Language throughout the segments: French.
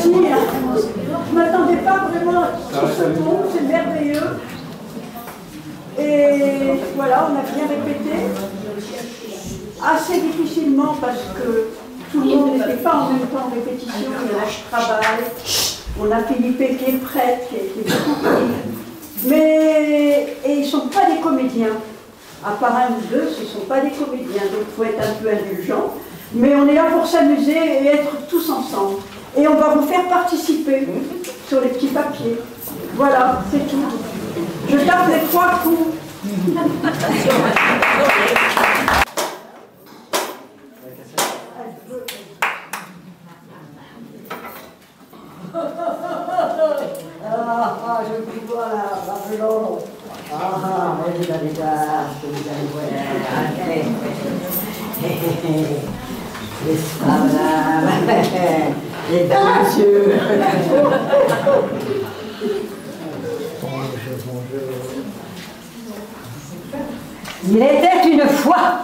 merci. Je ne m'attendais pas vraiment à ce mot, c'est merveilleux. Et voilà, on a bien répété. Assez difficilement parce que tout le monde n'était pas en même temps en répétition. Il y a je travaille. On a Philippe qui est prêtre, qui est beaucoup pris. Mais ils ne sont pas des comédiens. À part un ou deux, ce ne sont pas des comédiens, donc il faut être un peu indulgent. Mais on est là pour s'amuser et être tous ensemble. Et on va vous faire participer sur les petits papiers. Voilà, c'est tout. Je tape les 3 coups. Ah, je vous vois là, Babylon. Ah, vous allez voir, vous allez voir. Les femmes, les monsieur. Il était une fois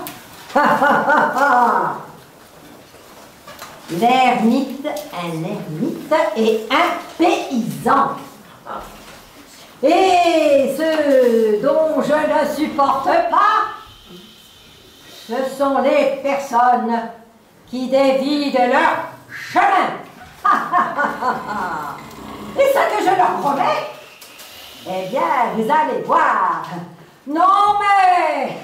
l'ermite, un ermite et un paysan. Et ce dont je ne supporte pas, ce sont les personnes qui dévient de leur chemin. Et ce que je leur promets, eh bien, vous allez voir. Non mais...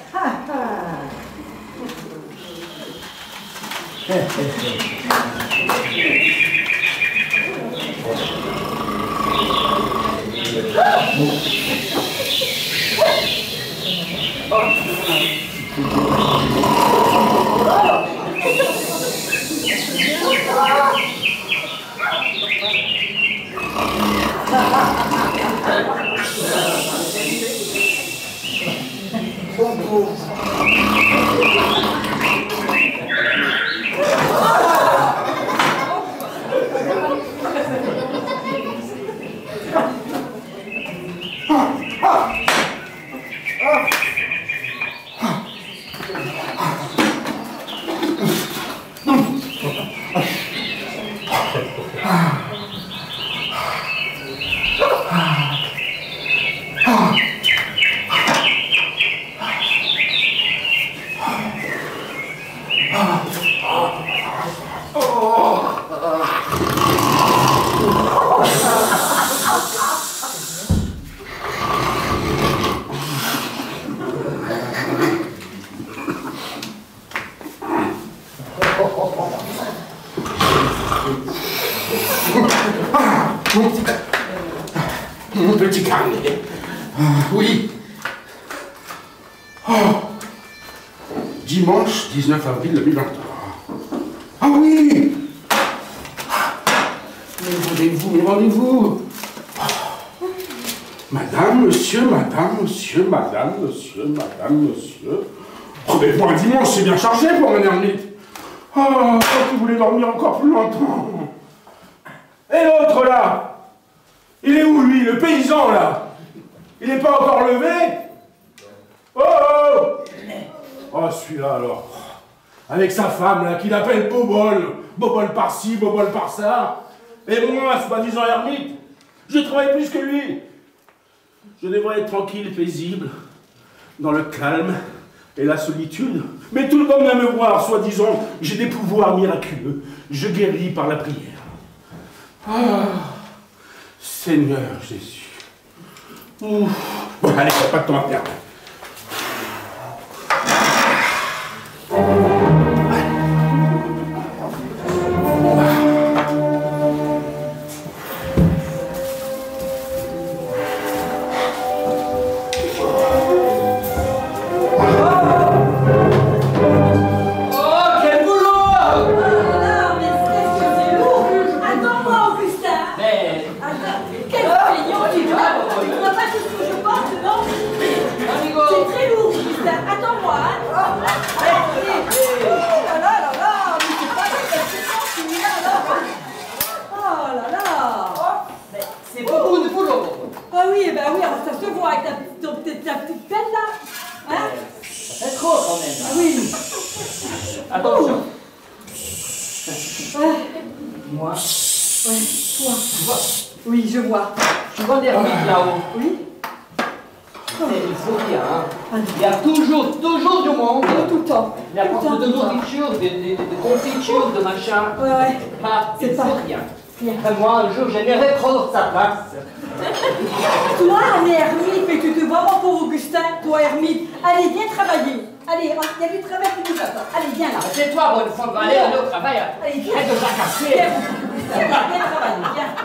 Mon petit carnet. Oui. Oh. Dimanche 19 avril 2023. Ah oui. Mais rendez-vous. Madame, monsieur, madame, monsieur, madame, monsieur, madame, monsieur. Rendez-vous un dimanche, c'est bien chargé pour un ermite. Oh, tu voulais dormir encore plus longtemps. Et l'autre là? Il est où lui, le paysan là? Il n'est pas encore levé? Oh oh! Oh celui-là alors. Avec sa femme là, qu'il appelle Bobole. Bobole par-ci, Bobole par-ça. Et moi, soi-disant ermite, je travaille plus que lui. Je devrais être tranquille, paisible, dans le calme et la solitude. Mais tout le monde vient me voir, soi-disant, j'ai des pouvoirs miraculeux. Je guéris par la prière. Ah, Seigneur Jésus. Ouf. Bon, allez, pas de temps à perdre. Ouais, toi. Oui, je vois. Tu vois l'ermite là-haut? Oui. Il faut rien. Hein. Il y a toujours du monde. Tout le temps. Il apporte de nourriture, de confitures, de machin. Ouais. Ah, C'est il pas faut rien. rien. Moi, un jour, j'aimerais prendre sa place. Toi, un ermite, mais tu te vois vraiment pour Augustin, toi, ermite. Allez, viens travailler. Allez, il y a du travail qui nous attend. Allez, viens là. C'est toi, bonne fois, aller au travail. Allez, viens. Arrête de fracasser. Viens travailler, viens.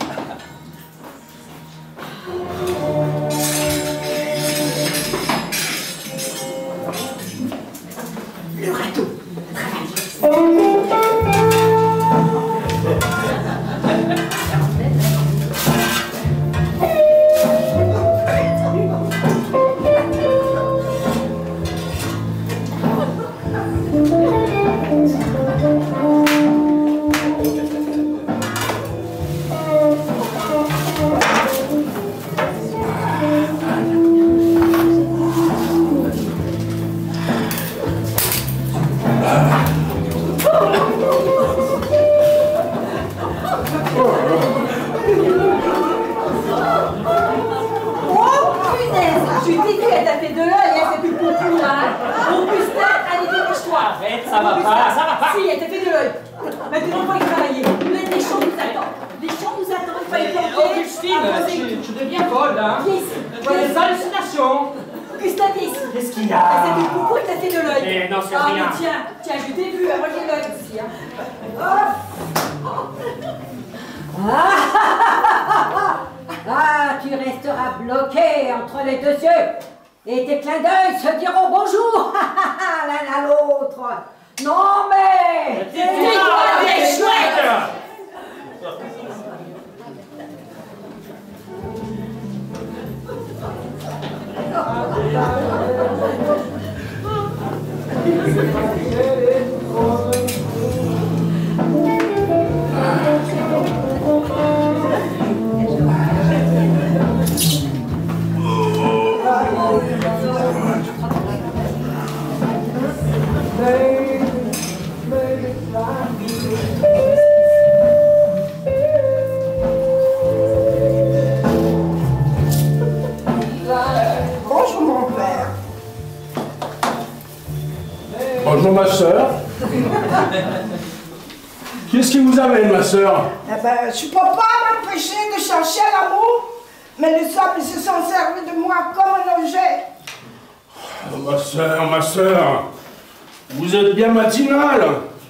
Le râteau. Arrête, ça va pas. Si, elle t'a fait de l'œil. Maintenant, il faut y travailler. Les champs nous attendent. Les champs nous attendent, il faut y planter. Augustine, tu deviens folle, hein. Viens ici. Tu as des hallucinations. Augustin, viens ici. Qu'est-ce qu'il y a? C'est du coucou, il t'a fait de l'œil. Eh non, c'est Ah, rien. mais tiens, je t'ai vu, moi j'ai l'œil aussi. Hein. Ah, tu resteras bloqué entre les deux yeux. Et tes clins d'œil se diront bonjour l'un à l'autre. Non mais... Dis-toi des chouettes. Bonjour mon père. Bonjour ma sœur. Qu'est-ce qui vous amène ma sœur? Eh ben, je ne peux pas m'empêcher de chercher l'amour, mais les hommes se sont servis de moi comme un objet. Oh, ma sœur, vous êtes bien matinale.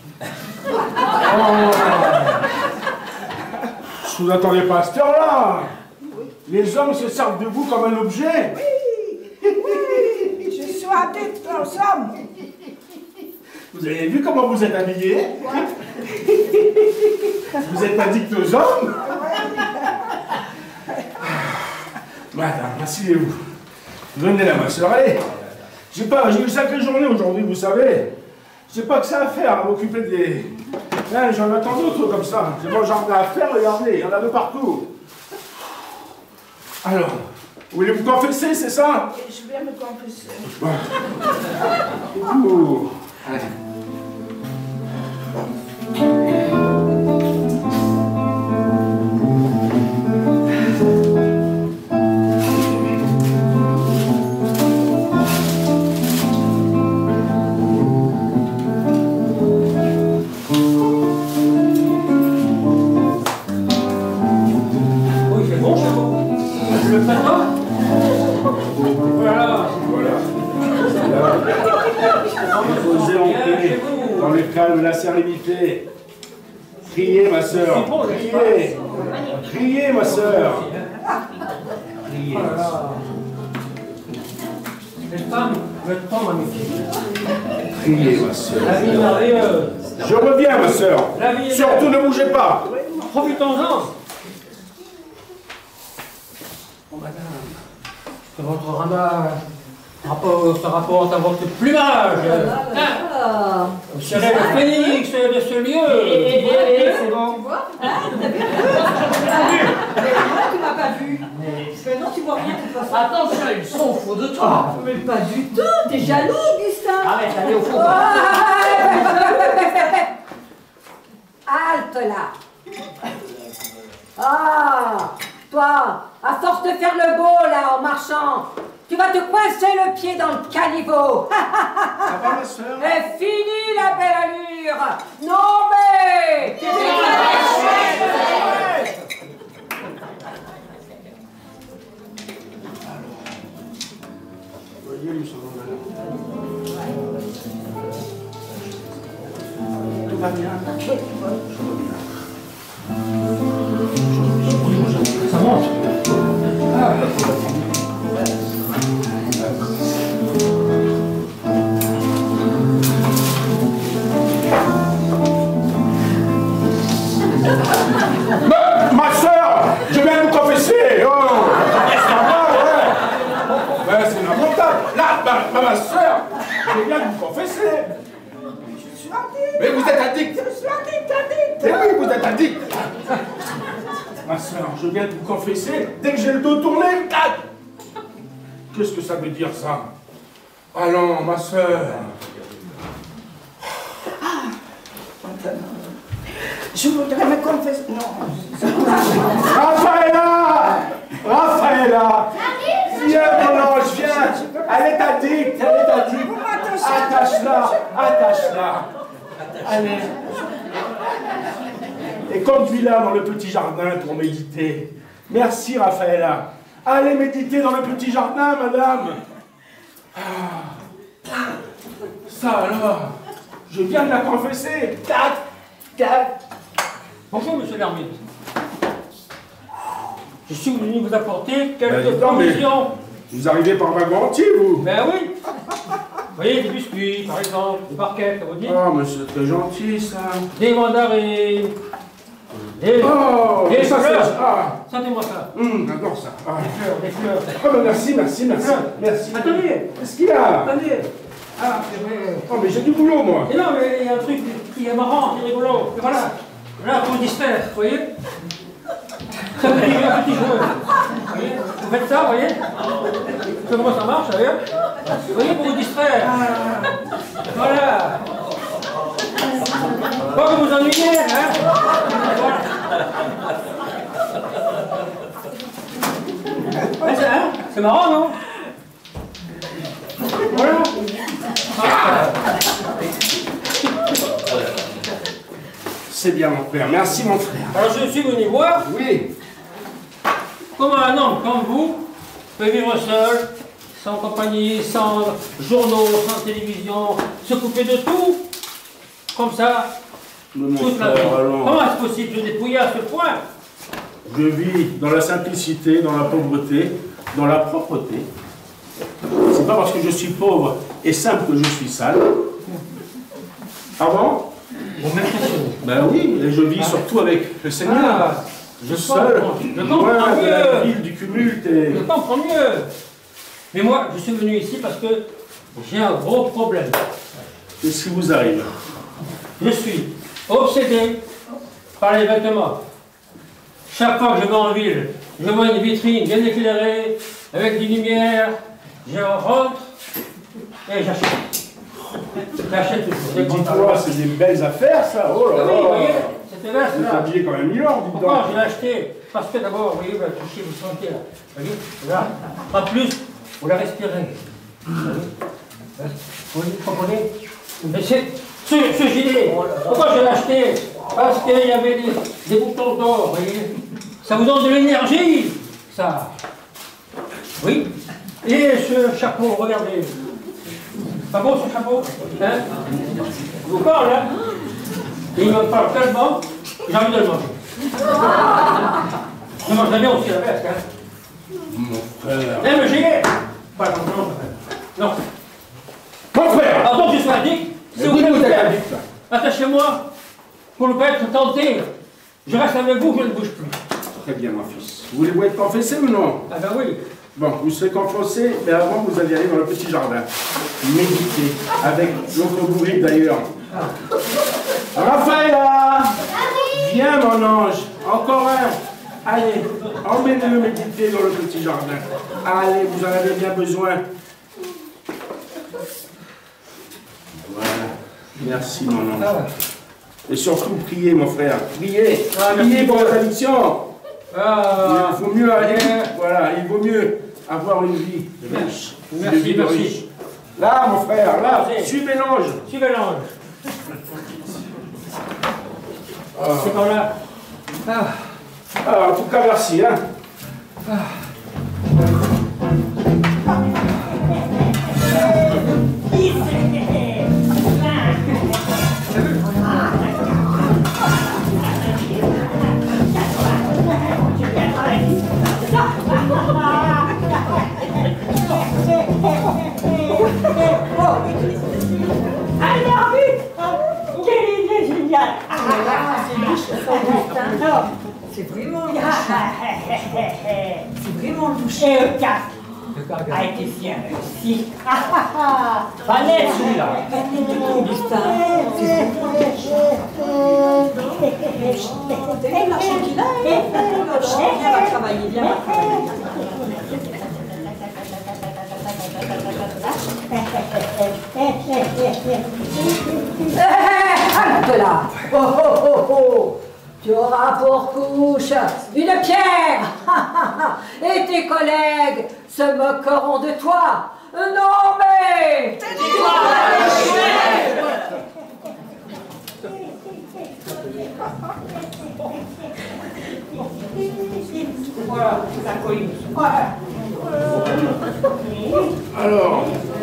Oh. Je vous attendais pas à cette heure-là. Les hommes se servent de vous comme un objet. Oui, je suis adepte aux hommes. Vous avez vu comment vous êtes habillé? Vous êtes addict aux hommes? Madame, asseyez-vous. Venez là, ma soeur, allez. J'ai eu une sacrée journée aujourd'hui, vous savez. J'ai pas que ça à faire, à m'occuper des... Hein, j'en attends d'autres comme ça. J'ai mon jardin à faire, regardez, il y en a de partout. Alors, vous voulez vous confesser, c'est ça? Je viens me confesser. Ouh. Allez. Oui, c'est bon. Le plateau. Voilà. Posez en paix, dans le calme de la sérénité. Criez, ma sœur. Criez. Criez, ma sœur. Criez. Cette femme, votre femme magnifique. Criez, ma sœur. La vie merveilleuse. Je reviens, ma sœur. La vie est Surtout ne bougez pas. Profitons-en. Bon, madame, c'est votre ça rapporte à votre plumage. Ah. Vous serez le phénix de ce lieu. C'est bon. Tu m'as pas vu. Mais non, tu vois rien de toute façon. Attention, ils sont fous de toi. Mais pas du tout. T'es jaloux, Augustin. Arrête, allez au fond. Halte là. Ah, toi, à force de faire le beau, là, en marchant, tu vas te coincer le pied dans le caniveau. Ça va, ma soeur? Et fini la belle allure. Non, mais... Voyez, nous sommes tout va bien. Ça monte. Ma soeur, je viens de vous confesser. Oh, ça va, ouais. Ben, c'est lamentable. Là, ma soeur, je viens de vous confesser. Je suis addict. Mais vous êtes addict. Je suis addict. Mais oui, vous êtes addict. Ma soeur, je viens de vous confesser. Dès que j'ai le dos tourné, tac. Qu'est-ce que ça veut dire, ça? Allons, ma soeur. Je voudrais me confesser. Non. Raphaëlla! Raphaëlla! Viens, mon ange, viens! Elle est addict, elle est addict! Vous m'attachez. Attache-la, attache-la! Allez! Et conduis-la dans le petit jardin pour méditer. Merci, Raphaëlla. Allez méditer dans le petit jardin, madame. Ah. Ça alors, je viens de la confesser. Tac, tac. Bonjour, monsieur l'ermite. Je suis venu vous apporter quelques Ben, dis donc, mais- provisions. Vous arrivez par wagon entier, vous? Ben oui. Vous voyez, des biscuits, par exemple, des barquettes, ça vous dit? Oh, mais c'est très gentil, ça. Des mandarines. Des, Oh, des ça, fleurs. c'est... Ah, Sentez-moi ça. j'adore ça. Ah. Des fleurs, des fleurs. Oh, ben merci, merci, merci. Merci. Attendez. Qu'est-ce qu'il y a? Attendez. Ah, c'est vrai. Oh, mais j'ai du boulot, moi. Et non, mais il y a un truc qui est marrant, qui est rigolo. Et voilà. Là, pour vous distraire, vous voyez? C'est un petit jeu. Vous voyez? Vous faites ça, vous voyez? Vous savez comment ça marche, vous voyez? Vous voyez, pour vous distraire. Voilà. Pas que vous ennuyez, hein? Voilà. Ouais, c'est marrant, non? Voilà. C'est bien, mon frère. Merci, mon frère. Alors je suis venu voir Oui. comment un homme comme vous peut vivre seul, sans compagnie, sans journaux, sans télévision, se couper de tout, comme ça, Mais mon toute la vie. frère, allons. Comment est-ce possible de dépouiller à ce point? Je vis dans la simplicité, dans la pauvreté, dans la propreté. C'est pas parce que je suis pauvre et simple que je suis sale. Pardon? Vous m'impressionnez. Ben oui, et je vis surtout avec le Seigneur. Ah, je seul, je comprends loin de la mieux. ville du tumulte et... Je comprends mieux. Mais moi, je suis venu ici parce que j'ai un gros problème. Qu'est-ce qui vous arrive? Je suis obsédé par les vêtements. Chaque fois que je vais en ville, je vois une vitrine bien éclairée, avec des lumières, je rentre et j'achète. J'achète toujours. Des Dis-toi, pantalons. c'est des belles affaires, ça. Oh là Ah oui, vous voyez, là. cette veste Vous êtes là. habillé comme un milord, dis Pourquoi donc. je l'ai acheté? Parce que d'abord, vous voyez, vous la touchez, vous sentez là. Vous voyez, là. En plus, vous la respirez. Vous voyez? Vous comprenez? Mais ce gilet, pourquoi je l'ai acheté? Parce qu'il y avait des boutons d'or, vous voyez? Ça vous donne de l'énergie, ça. Oui. Et ce chapeau, regardez. Pas beau ce chapeau? Hein? Je vous parle, hein? Il me parle tellement, j'ai envie de le manger. Je mange bien aussi la veste, hein? Mon frère. Même le gilet! Pas non, non. Mon frère! Alors donc je suis addict, Mais si vous vous voulez êtes faire, addict, là. attachez-moi pour ne pas être tenté. Je reste avec vous, je ne bouge plus. Très bien, mon fils. Voulez-vous être confessé ou non? Ah ben oui. Bon, vous serez confessé, mais avant, vous allez aller dans le petit jardin. Méditer, avec l'autre bourrique d'ailleurs. Raphaëlla! Viens, mon ange. Encore un. Allez, emmenez-le méditer dans le petit jardin. Allez, vous en avez bien besoin. Voilà. Merci, mon ange. Et surtout, priez, mon frère. Priez. Ah, merci Priez pour beaucoup. votre addiction. Il faut mieux aller. Voilà, il vaut mieux avoir une vie riche. Merci, une vie de merci. riche. Là, mon frère, là, Merci. suivez l'ange. Suivez l'ange. C'est par là. En tout cas, merci. Hein. Alors, vite! Quelle idée géniale! C'est vraiment louche. C'est vraiment louche. Et le casque a été bien réussi. Pas net celui-là. Augustin, c'est l'argent qu'il a. Viens, va travailler, viens, va travailler. Arrête là! Oh oh oh oh! Tu auras pour couche une pierre! Et tes collègues se moqueront de toi! Non mais! Voilà, ça colle. Alors.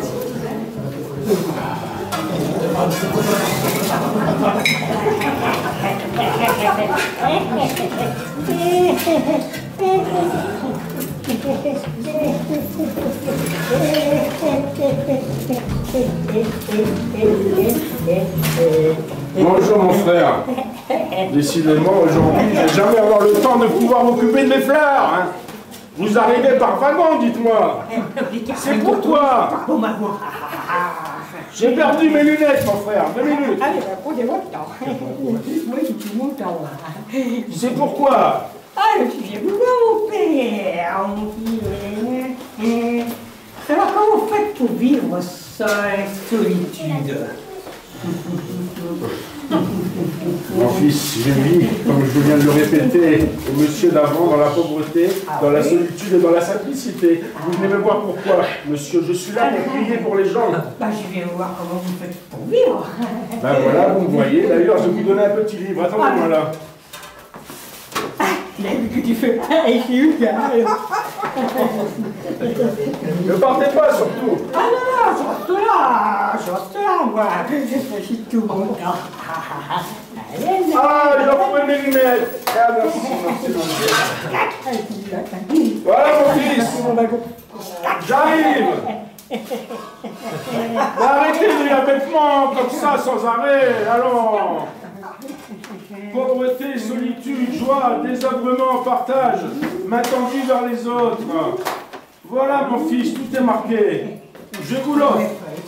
Bonjour mon frère. Décidément, aujourd'hui, je vais jamais avoir le temps de pouvoir m'occuper de mes fleurs. Hein. Vous arrivez par wagon, dites-moi. C'est pourquoi. J'ai perdu mes lunettes, mon frère. 2 minutes. Allez, prenez votre temps. Moi, j'ai tout mon temps. C'est pourquoi. Ah, je suis mon père, mon fils. Alors, comment vous faites pour vivre seul, solitude? Mon fils, je vis, comme je viens de le répéter, au monsieur d'avant, dans la pauvreté, dans la solitude et dans la simplicité. Vous venez me voir pourquoi, monsieur? Je suis là pour prier pour les gens. Bah, je vais voir comment vous faites pour vivre. Ben voilà, vous me voyez. D'ailleurs, je vais vous donner un petit livre. Attendez-moi là. Il a vu que tu fais pareil chez Hugues. Ne partez pas, surtout. Ah non, je reste là, moi. Je suis tout content. Allez, Ah, j'ai retrouvé mes lunettes. Ah, merci, merci. Voilà, mon fils. J'arrive. Arrêtez de lire bêtement comme ça, sans arrêt. Allons. Pauvreté, solitude, joie, désœuvrement, partage, main tendue vers les autres. Voilà, mon fils, tout est marqué. Je vous l'offre.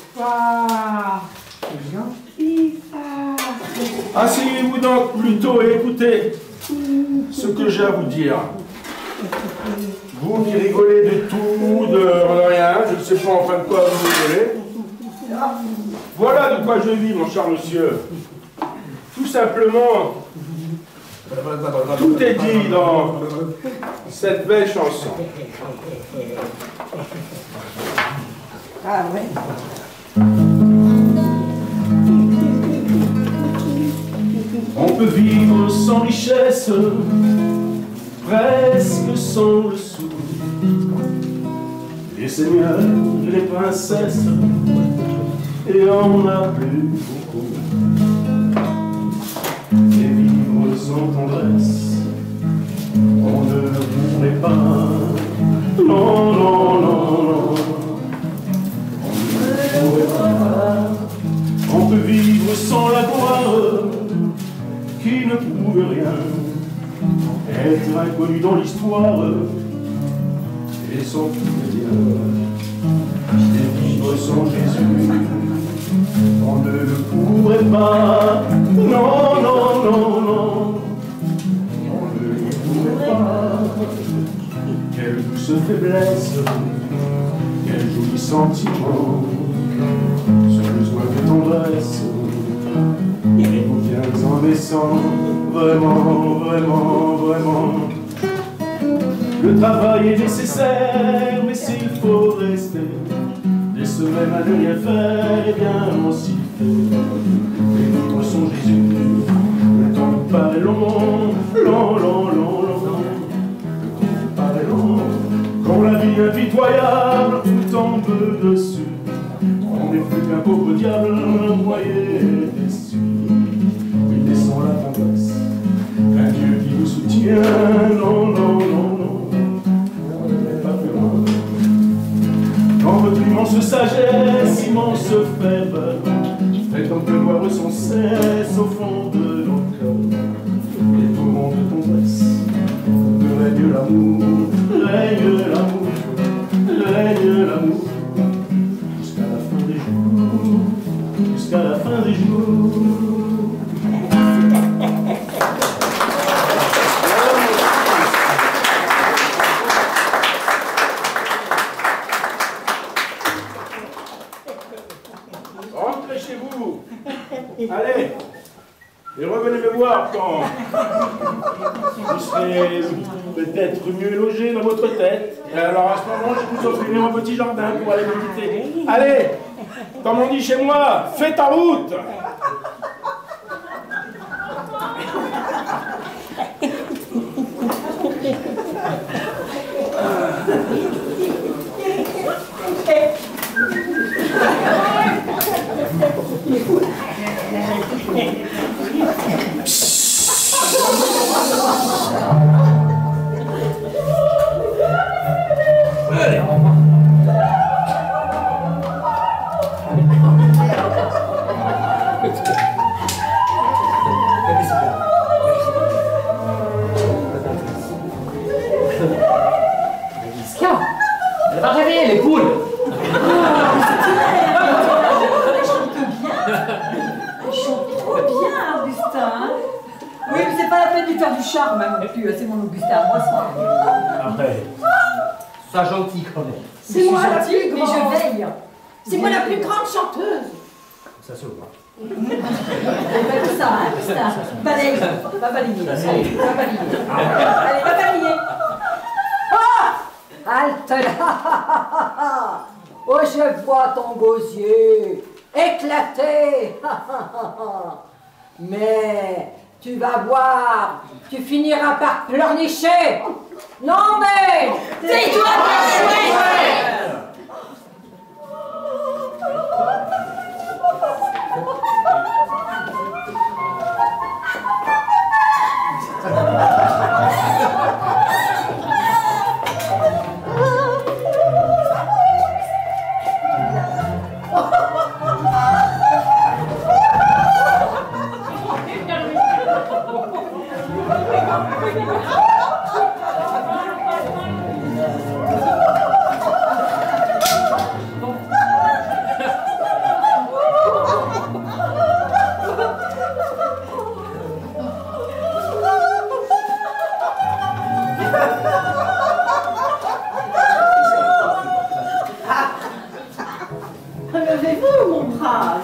Asseyez-vous donc plutôt et écoutez ce que j'ai à vous dire. Vous qui rigolez de tout, de rien, je ne sais pas en fin de quoi vous rigolez. Voilà de quoi je vis, mon cher monsieur. Tout simplement, tout est dit dans cette belle chanson. Ah ouais. On peut vivre sans richesse, presque sans le sou. Les seigneurs, les princesses, et on n'a plus beaucoup. Et vivre sans tendresse, on ne pourrait pas. Non, non, non, non. On ne pourrait pas. On peut vivre sans la gloire qui ne prouve rien, être inconnu dans l'histoire et sans plaisir, et vivre sans Jésus, on ne le pourrait pas. Non, non, non, non, on ne le pourrait pas. Quelle douce faiblesse, quel joli sentiment, ce besoin de tendresse. Et vous viens en naissant, vraiment, vraiment, vraiment. Le travail est nécessaire, mais s'il faut rester des semaines à ne rien faire, eh bien on s'y fait. Bénis-moi son Jésus, le temps nous paraît long, long, long, long, long. Le temps nous paraît long, quand la vie impitoyable tout tombe dessus. On n'est plus qu'un pauvre diable, noyé déçu. Oui, laissons la tendresse, un Dieu qui nous soutient. Non, non, non, non, on ne n'est pas plus loin. Dans votre immense sagesse, immense ferveur, faites donc pleuvoir sans cesse au fond de nos cœurs. Les tourments de tendresse, que règne l'amour, règne l'amour, règne l'amour. Jusqu'à la fin des jours. Rentrez chez vous. Allez. Et revenez me voir quand vous serez peut-être mieux logé dans votre tête. Et alors à ce moment, je vous offrirai un petit jardin pour aller méditer. Allez, comme on dit chez moi, fais ta route. Elle va réveiller les poules. Bien, Augustin. Oui, mais c'est pas la peine de faire du charme, hein, non plus. C'est mon Augustin, moi, ça. Après, sois gentil quand même. C'est moi la plus grande. Mais je veille. C'est moi la plus grande chanteuse. Ça se voit. Comme ça, hein, Augustin. Balaye. Va balayer. Allez, va balayer. Allez, va balayer. Ah! Halte là. Oh, je vois ton gosier éclater. Mais tu vas voir, tu finiras par pleurnicher. Non mais tais-toi, ta chouette. Relevez-vous, mon brave.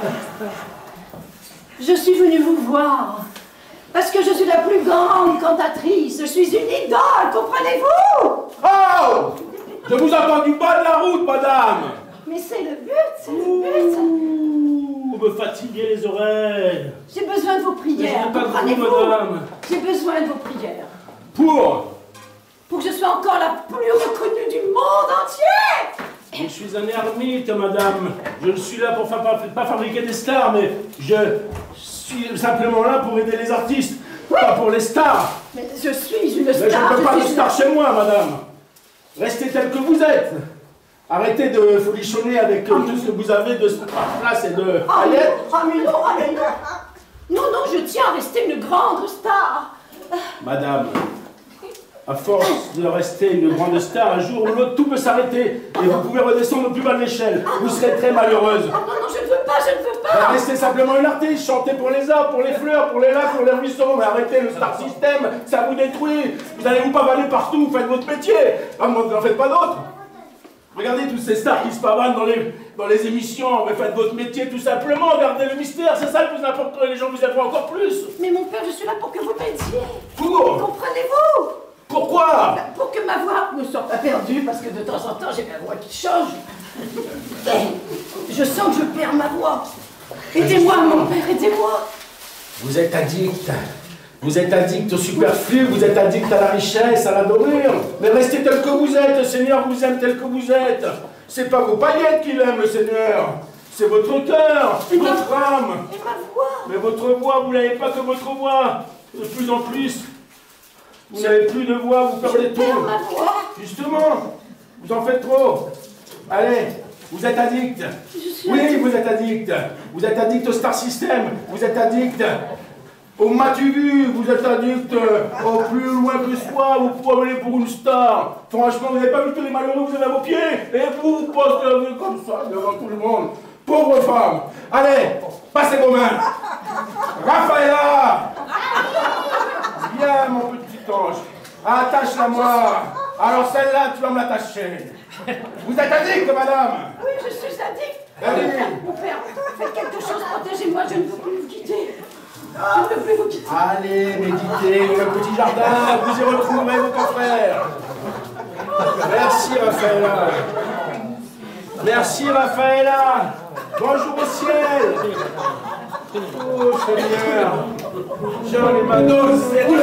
Je suis venue vous voir parce que je suis la plus grande cantatrice. Je suis une idole, comprenez-vous? Oh! Je vous entends du bas de la route, madame. Mais c'est le but, c'est le but. Vous me fatiguez les oreilles. J'ai besoin de vos Mais je prières, n'ai pas de vous, comprenez-vous? madame. J'ai besoin de vos prières Pour que je sois encore la plus reconnue du monde entier. Je suis un ermite, madame. Je ne suis là pour pas fabriquer des stars, mais je suis simplement là pour aider les artistes, pas pour les stars. Mais je suis une Mais je star. ne peux pas de suis star chez moi, madame. Restez tel que vous êtes. Arrêtez de folichonner avec tout ce que vous avez de place et de Ah mais paillettes. non, ah mais non, ah mais non. Non, non, je tiens à rester une grande star. Madame, à force de rester une grande star, un jour ou l'autre, tout peut s'arrêter et vous pouvez redescendre au plus bas de l'échelle. Vous serez très malheureuse. Ah non, non, je ne veux pas, je ne veux Ben, pas. restez simplement une artiste, chantez pour les arbres, pour les fleurs, pour les lacs, pour les ruisseaux, mais arrêtez le star system, ça vous détruit. Vous allez vous pavaner partout, faites votre métier. Ah, vous n'en faites pas d'autres. Regardez tous ces stars qui se pavanent dans les émissions, mais faites votre métier tout simplement, gardez le mystère, c'est ça le plus important et les gens vous aimeront encore plus. Mais mon père, je suis là pour que vous m'aidiez. Pour Comprenez-vous? Pourquoi? Pour que ma voix perdu parce que de temps en temps j'ai ma voix qui change. Je sens que je perds ma voix. Aidez-moi, mon père, aidez-moi. Vous êtes addict. Vous êtes addict au superflu, vous êtes addict à la richesse, à la dorure. Mais restez tel que vous êtes, le Seigneur vous aime tel que vous êtes. C'est pas vos paillettes qu'il aime, le Seigneur. C'est votre cœur, votre âme. Et ma voix. Mais votre voix, vous n'avez pas que votre voix. De plus en plus, vous n'avez plus de voix, vous perdez tout. Ma voix. Justement, vous en faites trop. Allez, vous êtes addict. Oui, vous êtes addict. Vous êtes addict au Star System. Vous êtes addict au Matu, vous êtes addict au plus loin que soi. Vous pouvez aller pour une star. Franchement, vous n'avez pas vu tous les malheureux que vous avez à vos pieds. Et vous postez la vie comme ça devant tout le monde. Pauvre femme. Allez, passez vos mains. Raphaëlla. Viens, mon petit ange. Attache-la moi. Alors celle-là, tu vas me l'attacher. Vous êtes addict, madame? Oui, je suis addict. Allez. Mon père, faites quelque chose, protégez-moi, je ne veux plus vous quitter. Je ne veux plus vous quitter. Allez, méditez dans le petit jardin, vous y retrouverez vos confrères. Merci, Raphaëlla. Merci, Raphaëlla. Bonjour au ciel. Oh, Seigneur. J'en ai ma dose,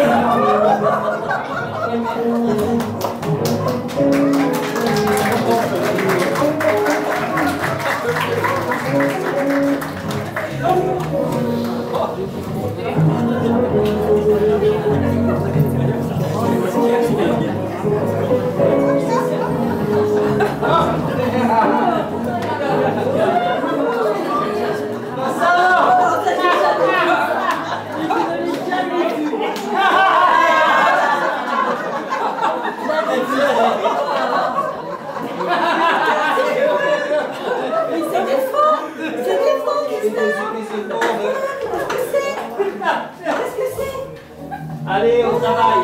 Allez, au travail.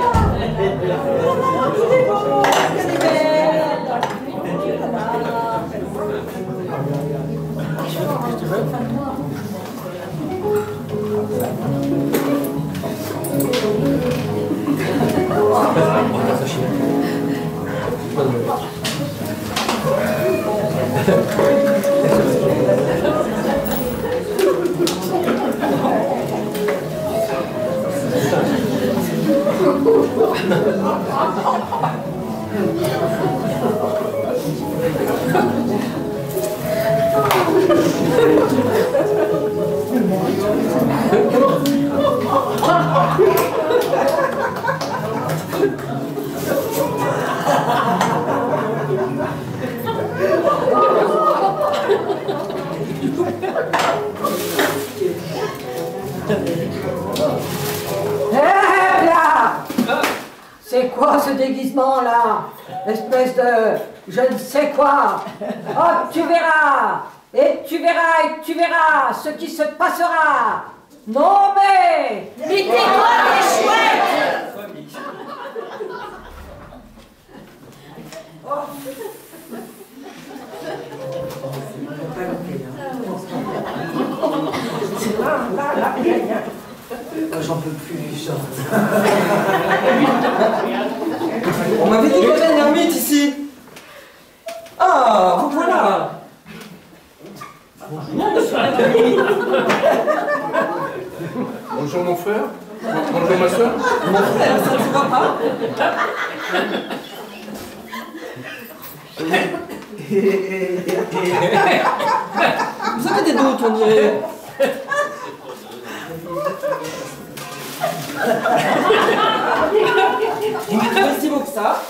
C'est quoi ce déguisement-là? Espèce de je ne sais quoi. Oh, tu verras. Et tu verras, et tu verras ce qui se passera. Non mais... Tais-toi, les chouettes. J'en peux plus, ça. On m'avait dit qu'il y avait une ermite ici. Ah, vous voilà. Bonjour mon frère. Bonjour ma soeur. Mon frère, ça ne se voit pas. Vous avez des doutes, on dirait. Aussi beau que ça.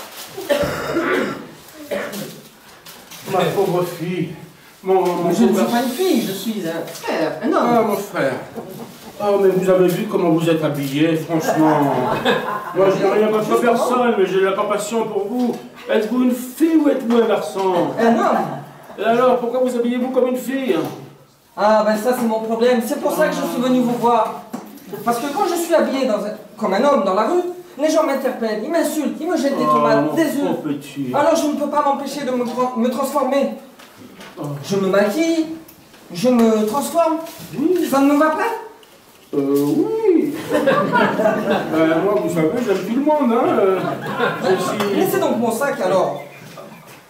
Ma pauvre fille. Mon Je ne suis pas une fille, je suis un frère, un homme. Ah, mon frère. Oh, mais vous avez vu comment vous êtes habillé, franchement. Moi, je n'ai rien contre personne, mais j'ai de la compassion pour vous. Êtes-vous une fille ou êtes-vous un garçon? Un homme. Et alors, pourquoi vous habillez-vous comme une fille? Ah ben ça c'est mon problème, c'est pour ça que je suis venu vous voir. Parce que quand je suis habillé comme un homme dans la rue, les gens m'interpellent, ils m'insultent, ils me jettent des tomates, des œufs. Petit. Alors je ne peux pas m'empêcher de me transformer. Je me maquille, je me transforme. Ça ne me va pas? Oui. Moi, vous savez, j'aime tout le monde, hein. Laissez donc mon sac alors.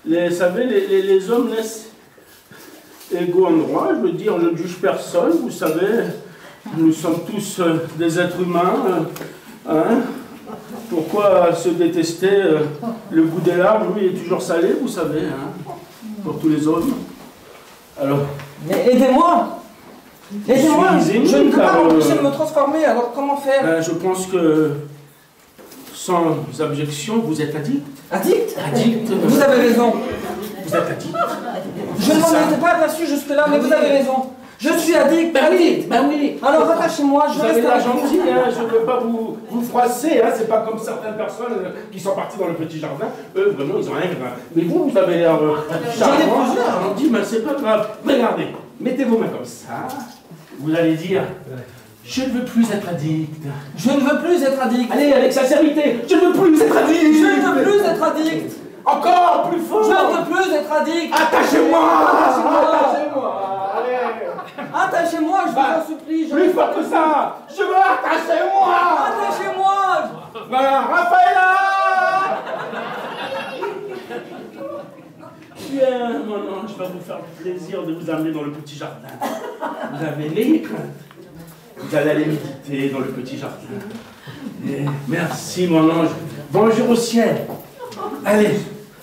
Vous savez, les hommes naissent égaux en droit, je veux dire, je ne juge personne, vous savez. Nous sommes tous des êtres humains. Hein? Pourquoi se détester? Le goût des larmes, lui, est toujours salé, vous savez, hein? Pour tous les hommes. Alors... Mais aidez-moi! Aidez-moi! Je ne peux pas m'empêcher de me transformer, alors comment faire? Je pense que, sans objection, vous êtes addict. Addict? Addict. Vous avez raison. Vous êtes addict. Je ne m'en étais pas aperçu jusque-là, mais vous avez raison. Je suis addict. Ben oui, ben oui. Alors attachez-moi, je vous avez reste l'air avec vous. gentil, hein, je ne veux pas vous froisser, hein, c'est pas comme certaines personnes qui sont parties dans le petit jardin. Eux, vraiment, ils ont rien grave. Mais vous avez l'air charmant, gentil, mais c'est pas grave. Regardez, mettez vos mains comme ça. Vous allez dire, je ne veux plus être addict. Je ne veux plus être addict. Allez, avec sincérité, je ne veux plus être addict. Je ne veux plus être addict. Encore plus fort. Je ne veux plus être addict. Attachez-moi. Attachez-moi. Allez. Attachez-moi, je vous en supplie. Plus fort que ça. Je veux attachez-moi. Attachez-moi. Voilà, Raphaëla. Bien, mon ange, je vais vous faire le plaisir de vous amener dans le petit jardin. Vous avez n'ayez crainte. Vous allez aller méditer dans le petit jardin. Et merci, mon ange. Bonjour au ciel. Allez.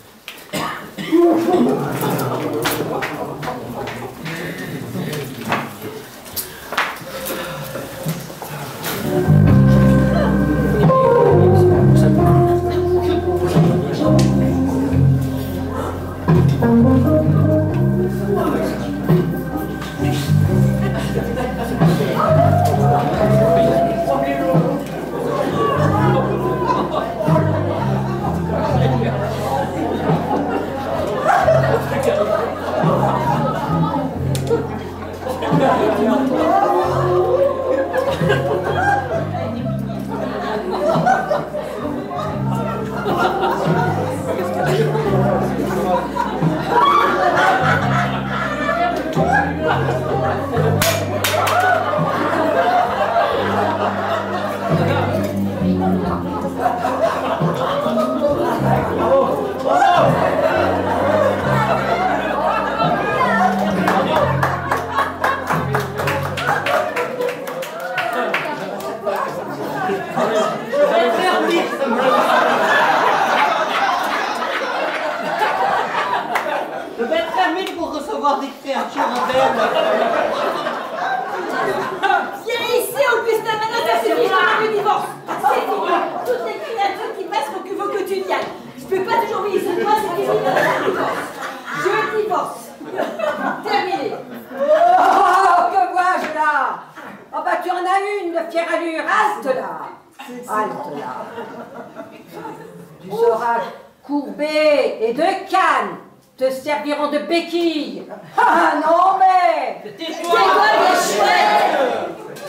Tu seras courbé et de cannes te serviront de béquilles. Ah non mais... C'est quoi les chouettes?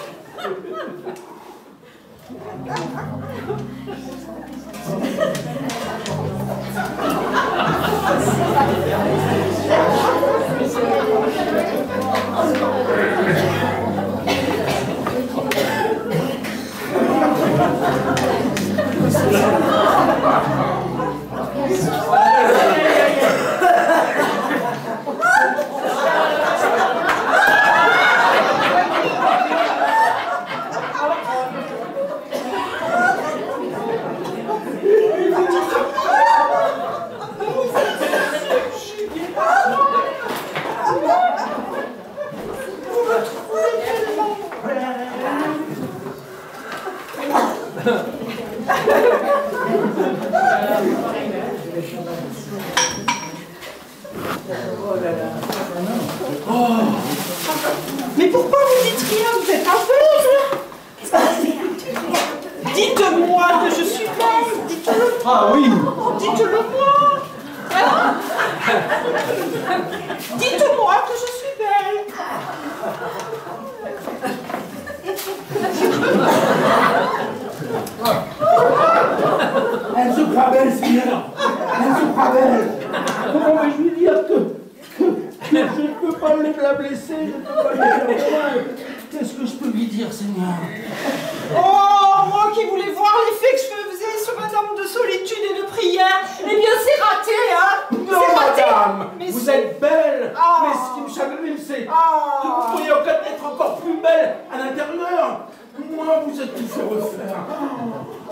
Mais pourquoi vous dites rien? Vous êtes aveugle? Dites-moi que je suis belle. Dites-le. Ah oui. Dites-le moi. Hein? Dites-moi que je suis belle. Elle se croit belle, Seigneur. Elle se croit belle. Comment vais-je lui dire que je ne peux pas la blesser, je ne peux pas lui faire de mal. Qu'est-ce que je peux lui dire, Seigneur? Oh, moi qui voulais voir l'effet que je faisais sur un homme de solitude et de prière, eh bien c'est raté, hein? C'est raté.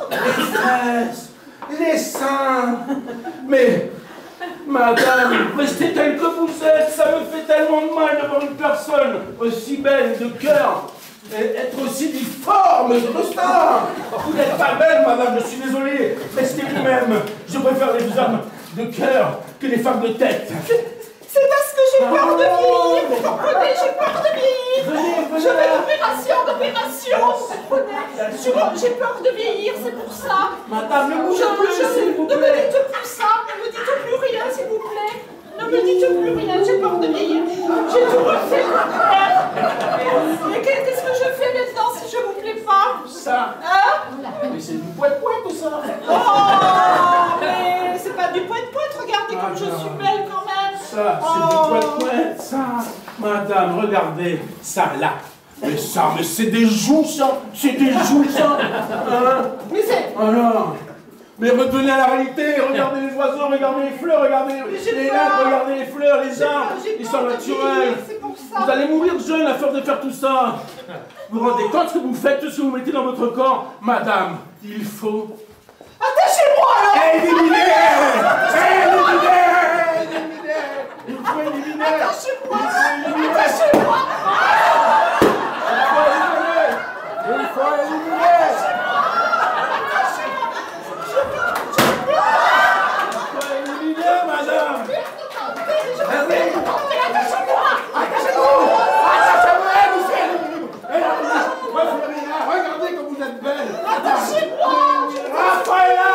les fesses, les seins. Mais, madame, restez telle que vous êtes, ça me fait tellement de mal de voir une personne aussi belle de cœur et être aussi difforme de destin. Vous n'êtes pas belle, madame, je suis désolé. Restez vous-même. Je préfère les hommes de cœur que les femmes de tête. C'est parce que j'ai peur de vieillir, vous comprenez, j'ai peur de vieillir. Je fais d'opération. J'ai peur de vieillir, c'est pour ça. Madame, ne bougez plus, s'il vous Ne me plaît. dites plus ça, ne me dites plus rien, s'il vous plaît. Ne me dites plus rien, j'ai peur de vieillir. J'ai tout refait, mais qu'est-ce que je fais maintenant si je vous plais pas? Ça. Hein? Mais c'est du poète-poète tout ça. Oh, mais c'est pas du poète-poète, regardez comme je suis belle quand même. Ça, c'est du poète-poète, ça. Madame, regardez, ça là. Mais c'est des joues, ça. C'est des joues, ça. Hein? Mais c'est... Alors, mais revenez à la réalité. Regardez les oiseaux, regardez les fleurs, regardez les lacs, regardez les fleurs, les arbres. Ils sont naturels. C'est pour ça. Vous allez mourir jeune à force de faire tout ça. Vous vous rendez compte ce que vous faites, tout ce que vous mettez dans votre corps? Madame, il faut... Attachez-moi alors. Éliminer! Il faut éliminer! Attachez-moi. Attachez-moi. Il faut éliminer! Madame! Regardez comme vous êtes belle! Attachez-moi. Raphaëlla!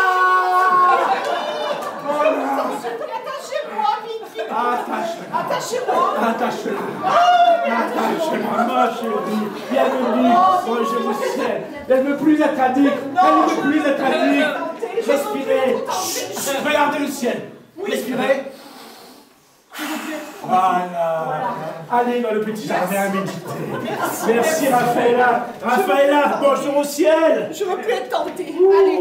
Attachez-moi, vite. Attachez-la! Attachez-moi. Attachez-la! Attachez-la, ma chérie! Bienvenue! Oh, je vous sais! Elle ne veut plus être addict! Elle ne veut plus être addict! Respirez! Chut, regardez le ciel! Respirez! Voilà! Allez dans le petit jardin à méditer! Merci, Raphaëlla! Raphaëlla, bonjour au ciel! Je veux plus être tentée. Allez.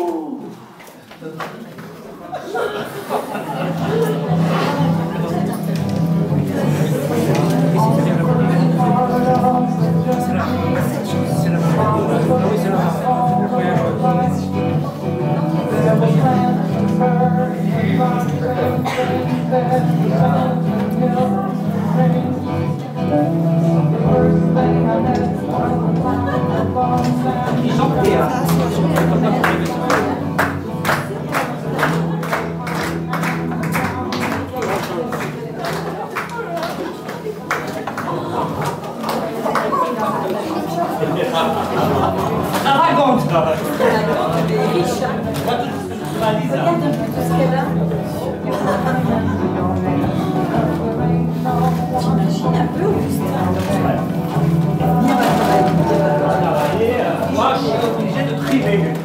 Moi, je suis obligé de trimer.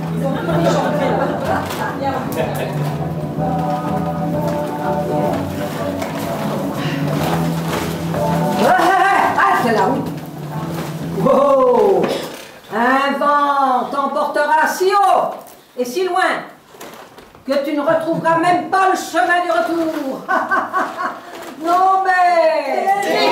C'est la route. Oh, un vent t'emportera si haut et si loin que tu ne retrouveras même pas le chemin du retour. Non mais...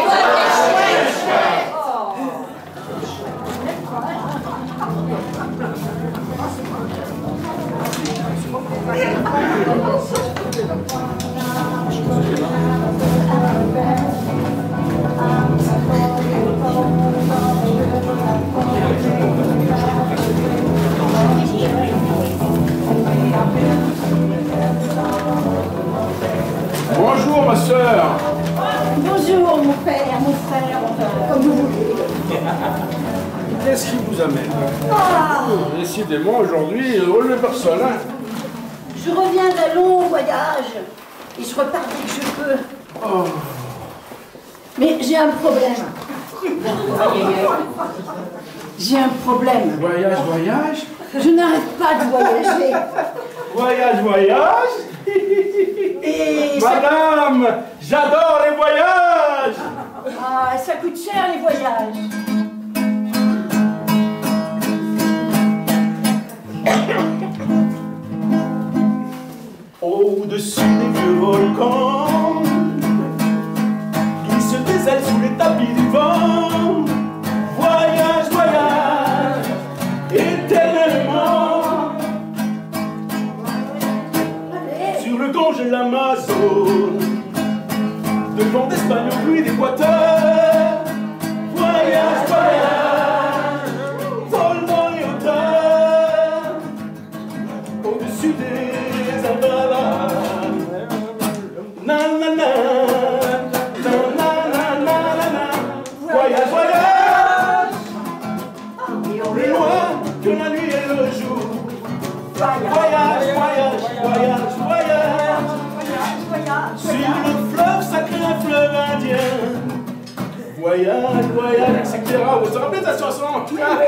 Bonjour, ma sœur. Bonjour mon père, mon frère, comme vous voulez. Qu'est-ce qui vous amène? Décidément, aujourd'hui, le personne. Hein. Je reviens d'un long voyage et je repars dès que je peux. Oh. Mais j'ai un problème. J'ai un problème. Voyage, voyage. Je n'arrête pas de voyager. Voyage, voyage. Et ça... Madame, j'adore les voyages. Ah, ça coûte cher les voyages. Au-dessus des vieux volcans glissent des ailes sous les tapis du vent. Voyage, voyage, éternellement. longe l'Amazone, de port d'Espagne au pluie d'Équateur. Voyage, voyage, vol dans les hauteurs, au-dessus des Albalas. Nanana, nanana, voyage, voyage, plus loin que la nuit et le jour. Voyage, voyage, voyage, voyage, sur le fleuve sacré, un fleuve indien. Voyage, voyage, etc. Vous vous rappelez de la chanson? Très bien,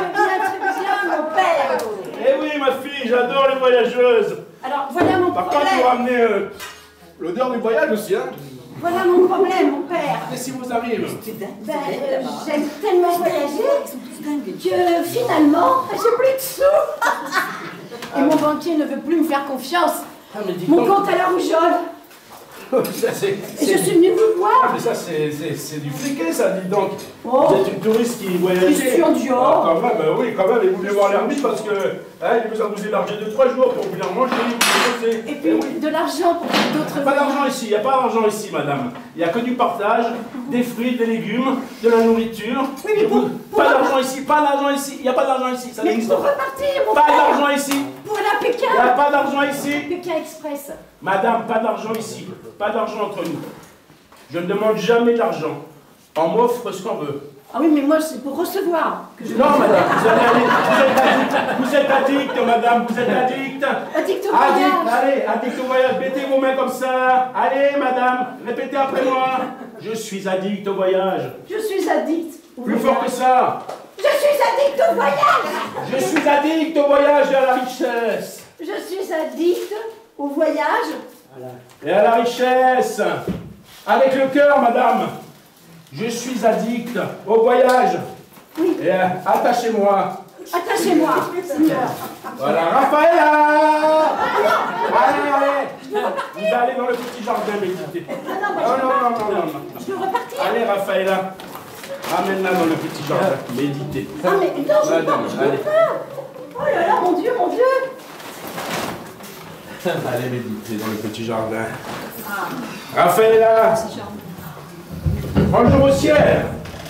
mon père. Eh oui, ma fille, j'adore les voyageuses. Alors, voilà mon Par contre, vous problème. ramenez l'odeur du voyage aussi, hein? Voilà mon problème, mon père. Qu'est-ce qui vous arrive? J'aime tellement voyager que finalement, j'ai plus de sous. Et mon banquier ne veut plus me faire confiance. Mon compte à la rougeole. Ça, Et je suis venue vous voir. Ah, mais ça, c'est du fliqué, ça, dis donc. Oh. Vous êtes une touriste qui voyage. Christian Dior. Ah, quand même, oui, quand même. Et vous voulez voir l'ermite parce que il vous a vous élargi de 3 jours pour venir manger, vous bosser. Et puis, de l'argent pour d'autres. Pas d'argent ici, il n'y a pas d'argent ici, madame. Il n'y a que du partage, des fruits, des légumes, de la nourriture. Oui, mais Pas d'argent ici, pas d'argent ici. Il n'y a pas d'argent ici, ça Mais n'existe pour pas. repartir, mon Pas père. d'argent ici. Pour la Il n'y a Pékin. pas d'argent ici. Pékin Express. Madame, pas d'argent ici. Pas d'argent entre nous. Je ne demande jamais d'argent. On m'offre ce qu'on veut. Ah oui, mais moi, c'est pour recevoir que je. Non, madame, vous allez aller. Vous êtes addict, madame, vous êtes addict. Addict au Addict, voyage. allez, addict au voyage. Mettez vos mains comme ça. Allez, madame, répétez après moi. Je suis addict au voyage. Je suis addict au Plus voyage. fort que ça. Je suis addict au voyage. Je suis addict au voyage et à la richesse. Je suis addict au voyage. Et à la richesse. Avec le cœur, madame. Je suis addict au voyage. Oui. Et attachez-moi. Attachez-moi, Seigneur. Voilà, Raphaëla. Allez, allez. Vous allez dans le petit jardin méditer. Non. Je veux repartir. Allez, Raphaëla. Amène-la dans le petit jardin. Méditer. Ah, mais non, je veux pas, Madame, je veux allez. pas. Oh là là, mon Dieu, mon Dieu. Allez méditer dans le petit jardin. Raphaëla. Bonjour au ciel.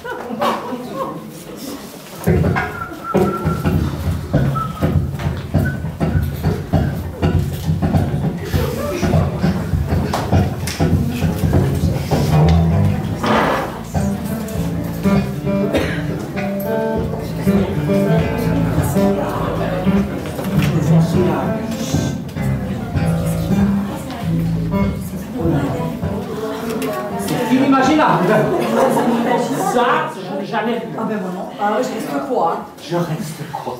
C'est inimaginable. Ça, je n'ai jamais vu. Ah ben moi non. Ah, je reste quoi? Je reste quoi?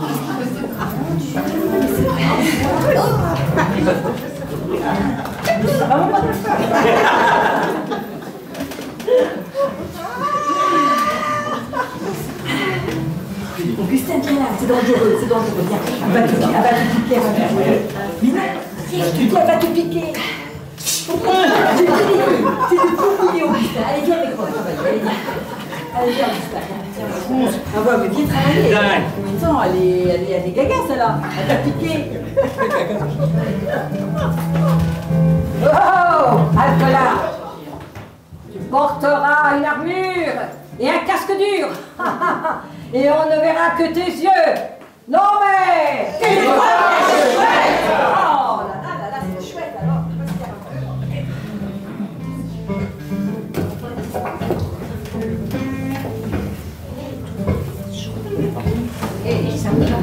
Augustin, viens là, c'est dangereux, viens. Elle va te piquer, elle va te piquer. Mais non, je te dis, elle va te piquer. Pourquoi? C'est du tout, Augustin. Allez, viens avec moi, travailler. Allez, viens, Augustin. Ah ouais, mais viens travailler. Attends, elle est gaga, celle-là. Elle va piquer. Oh, Alcola, tu porteras une armure et un casque dur. Et on ne verra que tes yeux. Non mais... Oh là, c'est chouette alors. Et ça me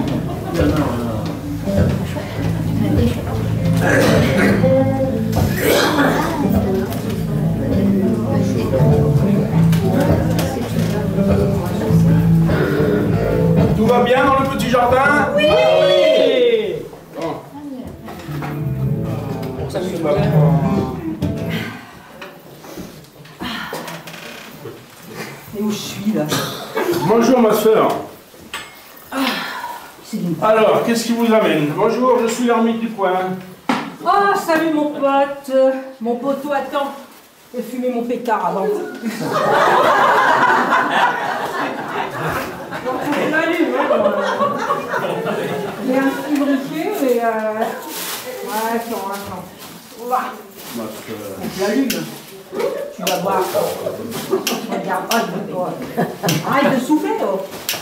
Tout va bien dans le petit jardin? Oui. Ah, oui. Bon. Ça se va. Et où je suis là? Bonjour ma soeur. C'est bien. Alors, qu'est-ce qui vous amène? Bonjour, je suis l'ermite du coin. Oh, salut mon pote. Mon poteau, attends. Je vais fumer mon pétard avant. On l'allume, hein. Il y a un petit briquet et Attends. Ouah. Ma soeur. On l'allume. Tu vas voir. Regarde, arrête de souffler, oh.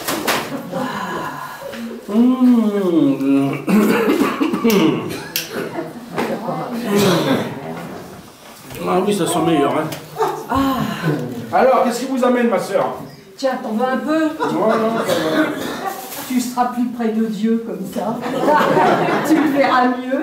Ah oui, ça sent meilleur, hein. Alors, qu'est-ce qui vous amène, ma soeur? Tiens, t'en veux un peu? Non, ça va. Tu seras plus près de Dieu comme ça. Tu le verras mieux.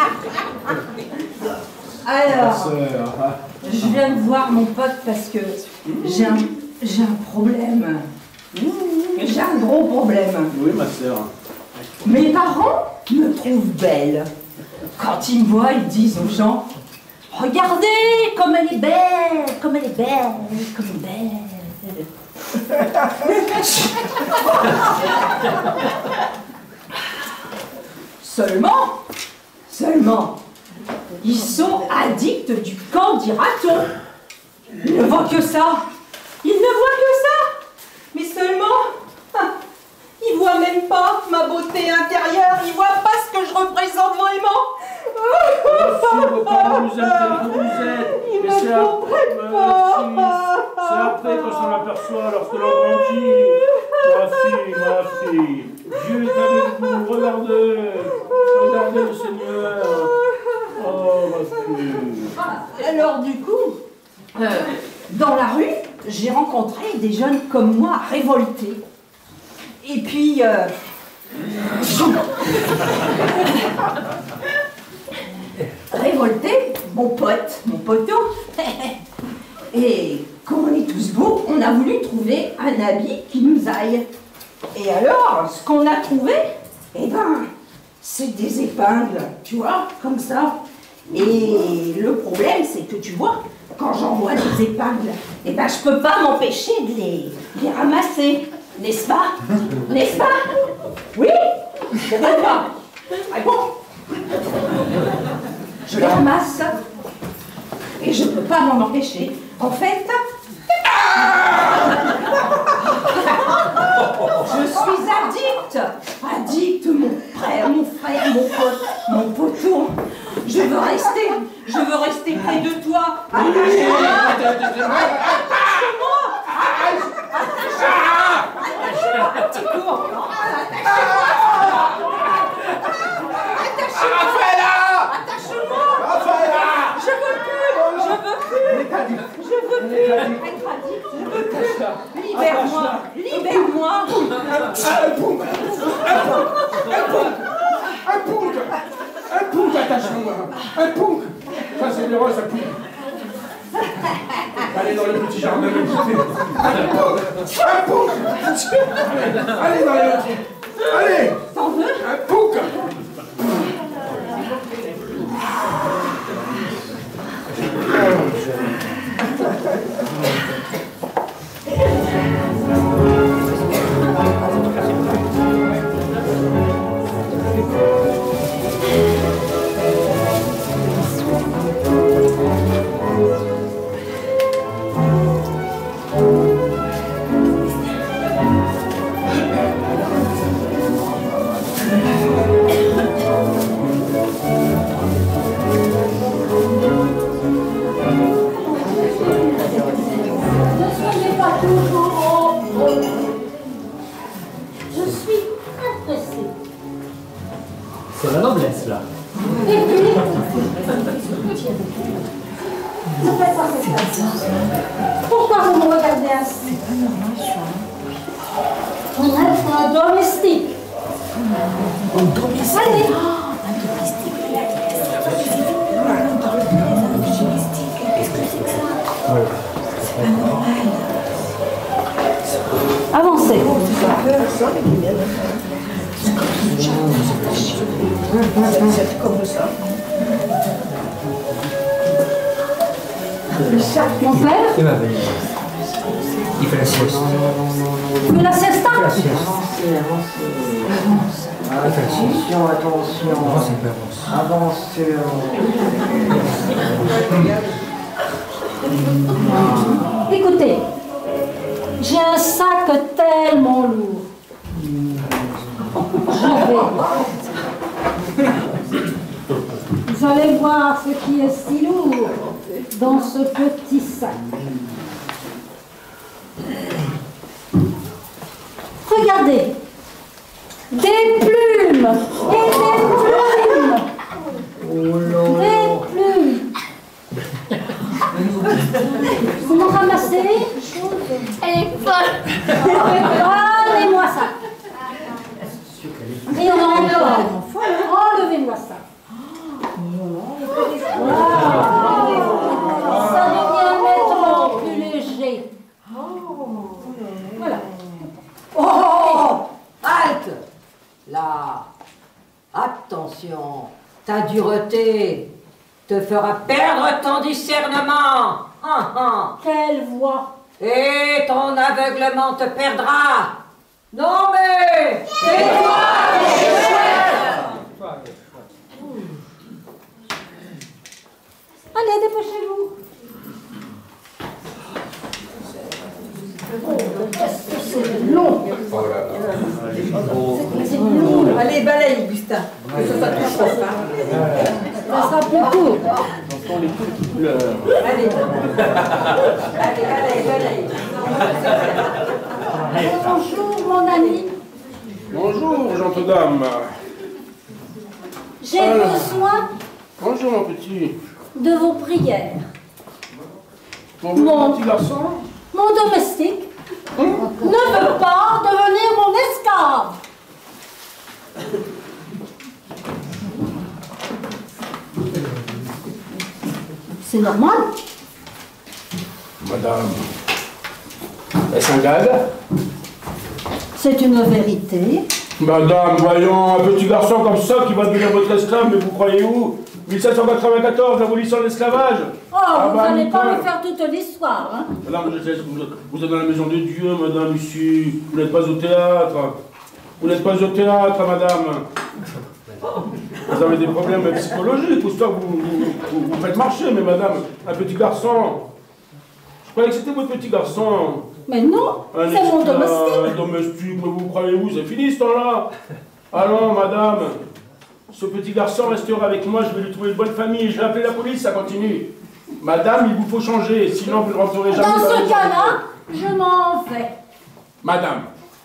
Alors, je viens de voir mon pote parce que j'ai un problème. J'ai un gros problème. Oui, ma soeur. Mes parents me trouvent belle. Quand ils me voient, ils disent aux gens, regardez comme elle est belle, comme elle est belle, comme elle est belle. Seulement, ils sont addicts du candidaton. Ils ne voient que ça. Mais seulement, ils voient même pas ma beauté intérieure. Ils voient pas ce que je représente vraiment. Si vos parents vous aiment tel que vous êtes, Ils mais me comprennent pas. c'est après qu'on s'en aperçoit lorsque l'on grandit. Ma fille, Dieu est avec vous, regardez le Seigneur. Oh, ma fille. Alors du coup, dans la rue, j'ai rencontré des jeunes comme moi révoltés. Et puis, révolté, mon poteau. Et comme on est tous beaux, on a voulu trouver un habit qui nous aille. Et alors, ce qu'on a trouvé, eh ben, c'est des épingles, tu vois, comme ça. Et le problème, c'est que tu vois, quand j'envoie des épingles, eh ben, je peux pas m'empêcher de les ramasser, n'est-ce pas? N'est-ce pas? Oui? C'est vrai pas? Ah bon? Je les ramasse et je peux pas m'en empêcher. En fait, je suis addict, mon frère, mon pote, mon poteau. Je veux rester près de toi. Attache-moi. Petit cours. Attache-moi. Je veux plus être addict. Libère-moi. Un pounk, attachement. Un pounk. Ça, c'est le rose, un pounk. Allez dans le petit jardin, un pounk. Allez dans les petits. Allez. T'en veux? Un pounk. C'est la noblesse, là. Pourquoi vous me regardez ainsi? On a un domestique. Un domestique? Allez. Avancez. C'est comme ça. Mon père? Il va venir. Il fait la sieste. Mais la siesta? Il fait la sieste. Attention, attention. Avance un peu, avance. Avance. Écoutez, j'ai un sac tellement lourd. Je vais. Vous allez voir ce qui est si lourd dans ce petit sac. Regardez, des plumes et des plumes. Des plumes. Vous m'en ramassez? Elle est folle. Donnez-moi ça. Et on en enlevez-moi ça. Ça devient nettement plus léger. Voilà. Oh! Halte! Là. Attention. Ta dureté te fera perdre ton discernement. Quelle voix! Et ton aveuglement te perdra. Non mais... tais-toi! Allez, dépêchez-vous. C'est long. C'est long. Allez, balaye, Gustin. Ça sera plus fort. Ça sera plus court. J'entends les petites couleurs. Allez. Allez, balaye. Bonjour, mon ami. Bonjour, gentille dame. J'ai besoin Bonjour, mon petit. de vos prières. Pour mon petit garçon? Mon domestique ne veut pas devenir mon esclave. C'est normal. Madame, est-ce un gag? C'est une vérité. Madame, voyons, un petit garçon comme ça qui va devenir votre esclave, mais vous croyez où? 1794, l'abolition de l'esclavage. Oh, vous n'allez pas me faire toute l'histoire, hein? Madame, je sais, vous êtes dans la maison de Dieu, madame, ici. Vous n'êtes pas au théâtre. Vous n'êtes pas au théâtre, madame. Vous avez des problèmes psychologiques, ou ça vous faites marcher, mais madame, un petit garçon. Je croyais que c'était votre petit garçon. Mais non, c'est mon domestique. Un domestique, mais vous croyez où? C'est fini ce temps-là. Allons, madame. Ce petit garçon restera avec moi, je vais lui trouver une bonne famille, je vais appeler la police, ça continue. Madame, il vous faut changer, sinon vous ne rentrerez jamais Dans dans la ce maison. cas-là, je m'en vais. Madame.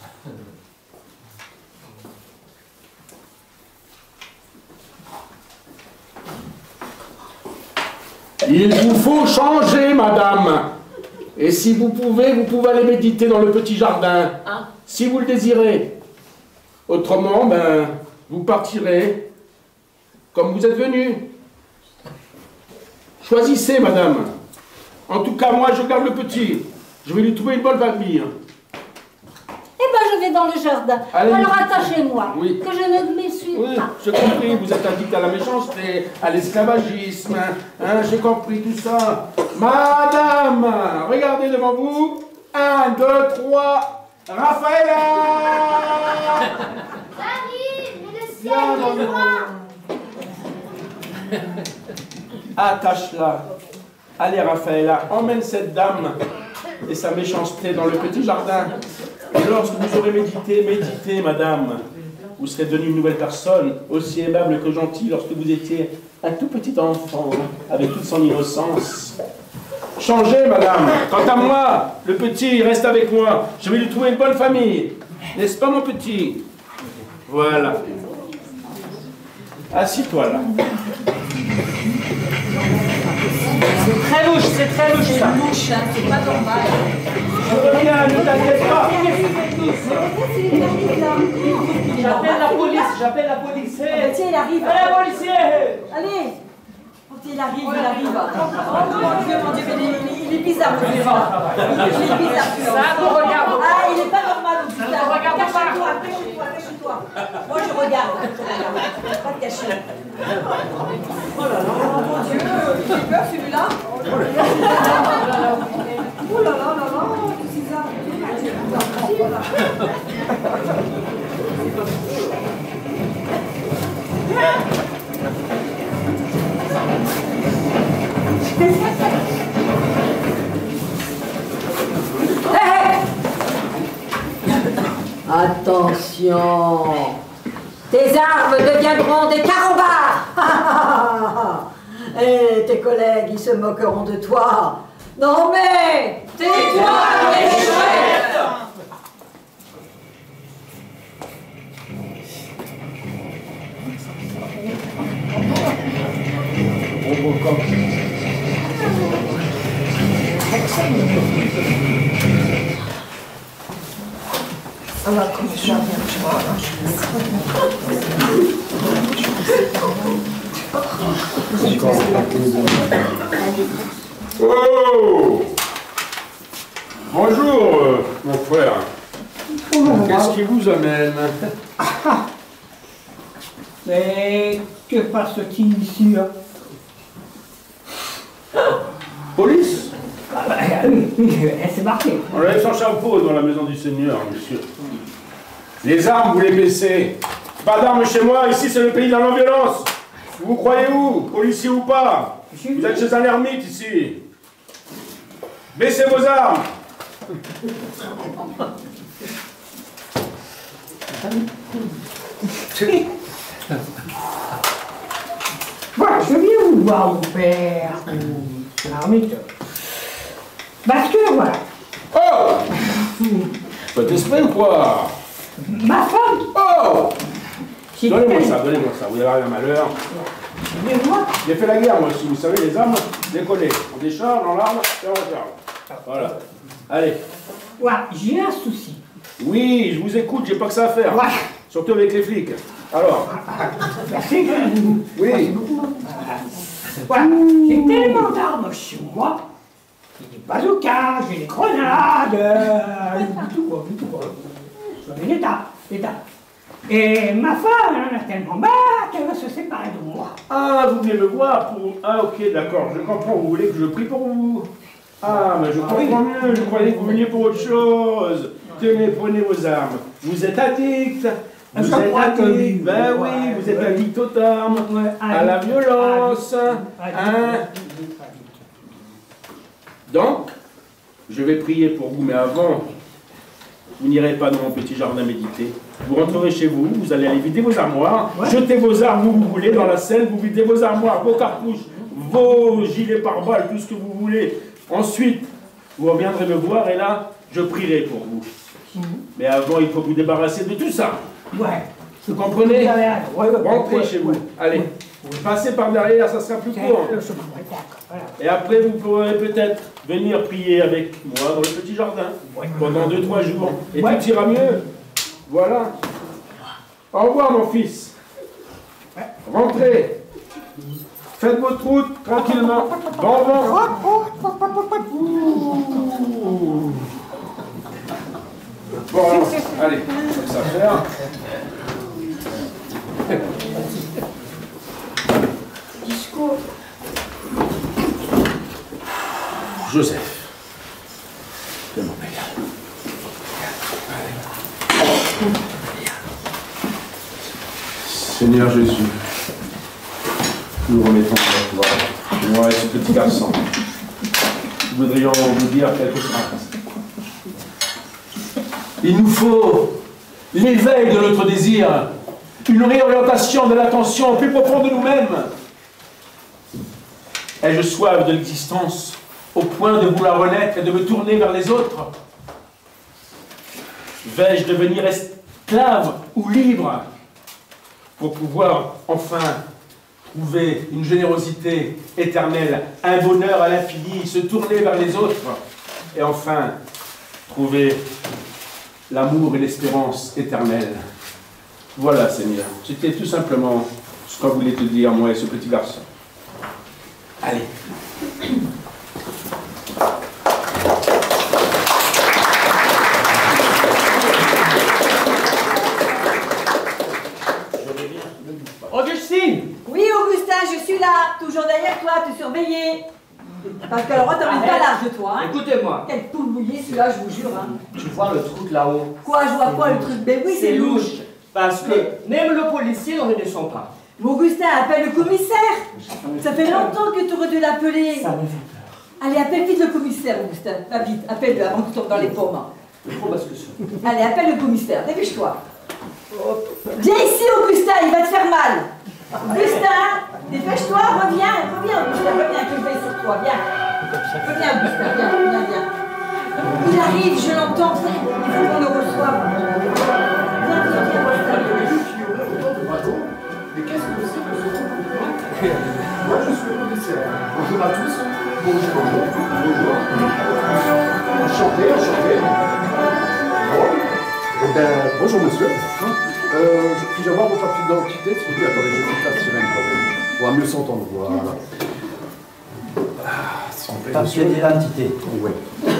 Il vous faut changer, madame. Et si vous pouvez aller méditer dans le petit jardin, si vous le désirez. Autrement, ben, vous partirez comme vous êtes venu. Choisissez, madame. En tout cas, moi, je garde le petit. Je vais lui trouver une bonne famille. Eh ben, je vais dans le jardin. Allez, alors attachez-moi, oui. que je ne m'y suis pas. J'ai compris, vous êtes addict à la méchanceté, à l'esclavagisme, hein, j'ai compris tout ça. Madame, regardez devant vous. 1, 2, 3, Raphaëla! J'arrive, mais le ciel Viens, est maman. noir. Attache-la. Allez, Raphaëla, emmène cette dame et sa méchanceté dans le petit jardin. Et lorsque vous aurez médité, madame, vous serez devenue une nouvelle personne, aussi aimable que gentille lorsque vous étiez un tout petit enfant, avec toute son innocence. Changez, madame. Quant à moi, le petit reste avec moi. Je vais lui trouver une bonne famille. N'est-ce pas, mon petit? Voilà. Assis-toi là. C'est très louche, ça. C'est pas normal. Je reviens, ne t'inquiète pas. J'appelle la police. Tiens, il arrive. Allez, policier. Allez. Il arrive. Oh mon Dieu, mais il est bizarre, le vivant. Il est bizarre. Ça me regarde. Ah, il est pas normal, au putain. Ça me regarde pas. Cache-toi. Moi, je regarde. Pas te cacher. Oh là là, mon Dieu, j'ai peur celui-là. Oh là là, c'est bizarre. Attention, tes armes deviendront des carambars. Et tes collègues, ils se moqueront de toi. Non mais, tais-toi, les chouettes! Oh! Bonjour, mon frère. Qu'est-ce qui vous amène? Mais que passe-t-il ici? Police? Ah bah, oui, c'est marqué. On lève son chapeau dans la maison du Seigneur, monsieur. Les armes, vous les baissez. Pas d'armes chez moi, ici c'est le pays de la non-violence. Vous croyez où? Policier ou pas? Vous êtes chez un ermite ici. Baissez vos armes. Voilà, je viens vous voir, mon père, l'ermite. Parce que, voilà. Oh! Faites esprit ou quoi? Ma femme! Oh! Donnez-moi ça, vous avez un malheur. J'ai fait la guerre, moi aussi, vous savez, les armes, décoller. On décharge, on l'arme, et on recharge. Voilà. Allez. Ouais, j'ai un souci. Oui, je vous écoute, j'ai pas que ça à faire. Ouais. Surtout avec les flics. Alors. Merci. Oui. Voilà, j'ai tellement d'armes chez moi. J'ai des bazookas, j'ai des grenades, tout quoi. L'état. Et ma femme, elle en a tellement marre qu'elle va se séparer de moi. Ah, vous venez me voir pour... Ah, ok, d'accord, je comprends. Vous voulez que je prie pour vous? Ah, mais je comprends mieux. Je croyais que vous veniez pour autre chose. Tenez, prenez vos armes. Vous êtes addict. Vous êtes addict. Ben oui, vous êtes addict aux armes, à la violence. Hein? Donc, je vais prier pour vous, mais avant, vous n'irez pas dans mon petit jardin méditer. Vous rentrerez chez vous, vous allez aller vider vos armoires, jetez vos armes où vous voulez dans la selle, vous videz vos armoires, vos cartouches, vos gilets pare-balles, tout ce que vous voulez. Ensuite, vous reviendrez me voir et là, je prierai pour vous. Mais avant, il faut vous débarrasser de tout ça. Ouais. Vous comprenez? Rentrez chez vous. Allez, passez par derrière, ça sera plus court. Et après, vous pourrez peut-être venir prier avec moi dans le petit jardin pendant 2-3 jours. Et tout ira mieux. Voilà. Au revoir, mon fils. Rentrez. Faites votre route tranquillement. Bon vent. Bon, alors, allez, comme ça faire. Discours. Joseph. De mon père. Seigneur Jésus, nous remettons à toi, moi et ce petit garçon. Nous voudrions vous dire quelque chose. Il nous faut l'éveil de notre désir, une réorientation de l'attention plus profonde de nous-mêmes. Ai-je soif de l'existence au point de vouloir renaître et de me tourner vers les autres? Vais-je devenir esclave ou libre pour pouvoir enfin trouver une générosité éternelle, un bonheur à l'infini, se tourner vers les autres et enfin trouver l'amour et l'espérance éternelle? Voilà, Seigneur, c'était tout simplement ce qu'on voulait te dire, moi et ce petit garçon. Allez. Augustine! Oui, Augustin, je suis là, toujours derrière toi, te surveiller. Parce que alors, t'as pas large de toi, hein? Écoutez-moi. Quel poule mouillé celui-là, je vous jure, hein. Tu vois le truc là-haut? Quoi, je vois quoi le truc? Ben oui, c'est louche. Parce que même le policier n'en descend pas. Mais Augustin, appelle le commissaire. Ça fait longtemps que tu aurais dû l'appeler. Ça me fait peur. Allez, appelle vite le commissaire, Augustin. Va vite, appelle-le avant que tu tombes dans les pommes. Allez, appelle le commissaire, dépêche-toi. Viens ici, Augustin, il va te faire mal. Augustin! Dépêche-toi, reviens, Augustin, reviens, que je veille sur toi, viens. Reviens, Augustin, viens. Il arrive, je l'entends, il faut qu'on le reçoive. Viens, Augustin. Mais qu'est-ce que c'est que ce concours? Moi, je suis le commissaire. Bonjour à tous. Bonjour. Enchanté. Bon. Eh bien, bonjour monsieur. Puis-je avoir votre papier d'identité, s'il vous plaît? Attendez, je vais faire tirer un problème. On va mieux s'entendre. Voilà. S'il vous plaît, Papier d'identité. Oui.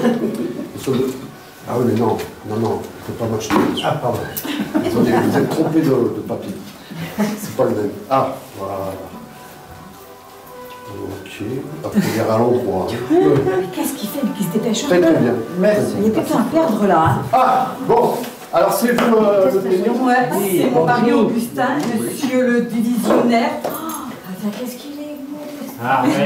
Ah oui, mais non, je ne peux pas m'acheter. Ah, pardon. Attendez, vous êtes trompé de papier. C'est pas le même. Ah, voilà. Ok. Après, il à l'endroit. Qu'est-ce qu'il fait, qui se dépêche un Très peu? bien. Merci. Il n'y a plus qu'à perdre là. Hein. Ah, bon. Alors, c'est vous le plaignant? Ouais, c'est mon mari Augustin, monsieur le divisionnaire. Oh, attends, qu'est-ce qu'il est beau. Ah, ouais.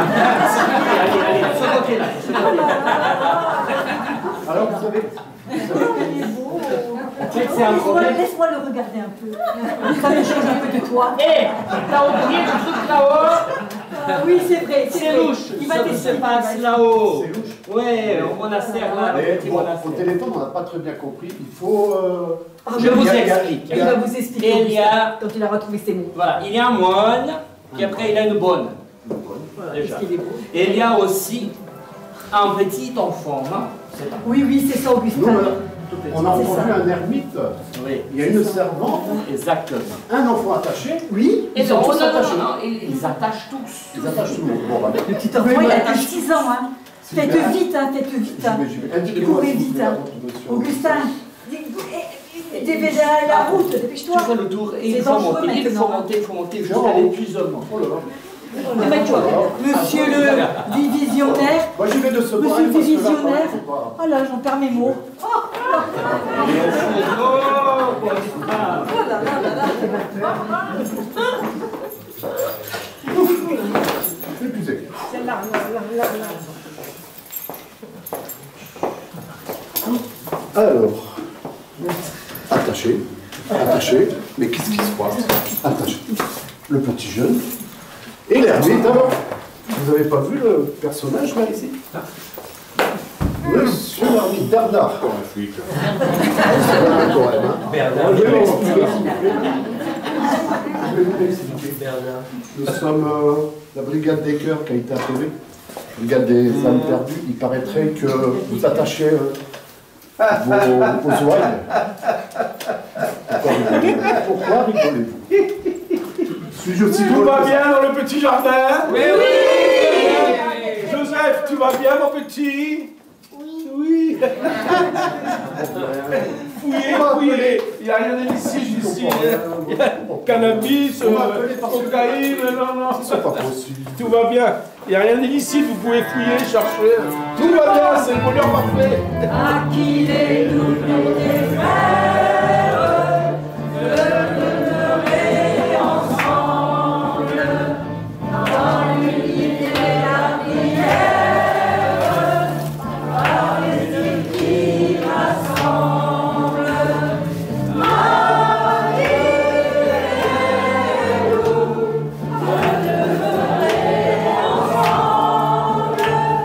Alors, vous savez. Il est beau. Laisse-moi le regarder un peu. Ça me change un peu de toi. Hé, t'as oublié le truc là-haut? Oui, c'est vrai. C'est louche. Il va Ça t'expliquer. se passe là-haut. C'est louche. Ouais, au monastère là. Mais bon, au téléphone, on n'a pas très bien compris. Il faut. Je vous explique. Il va vous expliquer. Il y a. Quand il a retrouvé ses mots. Voilà, il y a un moine, puis après il a une bonne. Déjà. Est-ce qu'il est beau? Et il y a aussi un petit enfant, non? Oui, c'est ça, Augustin. Nous, on a entendu un ermite. Oui. Il y a une servante. Exactement. Un enfant attaché. Oui. Et Ils sont non, tous non, attachés. non, ils attachent tous. Ils attachent tout le monde. Bon, bah, Le petit enfant, il a que 6 ans. Hein. Faites vite. J'y vais. Indiquez-moi, Courez s'il vous vite. plaît, Hein. votre monsieur. Augustin, dépêchez la route, dépêche-toi. Tu fais le tour et C'est il faut dangereux monter, il faut maintenant. monter jusqu'à l'épuisement. Oh là là. Mets-toi. Monsieur le divisionnaire. Moi, j'y vais de ce pas. Monsieur le divisionnaire. Oh là, j'en perds mes mots. Oh là là là là, c'est ma peur. Épuisé. Celle-là, là. Alors, attaché, mais qu'est-ce qui se passe? Attaché. Le petit jeune et l'ermite. Alors, vous n'avez pas vu le personnage là ici? Monsieur l'ermite Bernard. C'est bien quand même, hein. Bernard. Je vais vous l'expliquer. Nous sommes la brigade des cœurs qui a été appelée. Brigade des âmes perdues. Il paraîtrait que vous attachez vos oreilles. Pourquoi rigolez-vous? Suis-je aussi Tout va bien dans le petit jardin? Oui. Joseph, tu vas bien, mon petit? Oui. Fouillez. Il n'y a rien d'illicite ici. Cannabis, cocaïne, non. C'est pas possible. Tout va bien. Il n'y a rien d'illicite, vous pouvez fouiller, chercher. Tout va bien, c'est le bonheur parfait. À qui les doublons des frères, de demeurer ensemble, dans l'unité et la prière, par l'esprit qui rassemble. Marie-nous, de demeurer ensemble.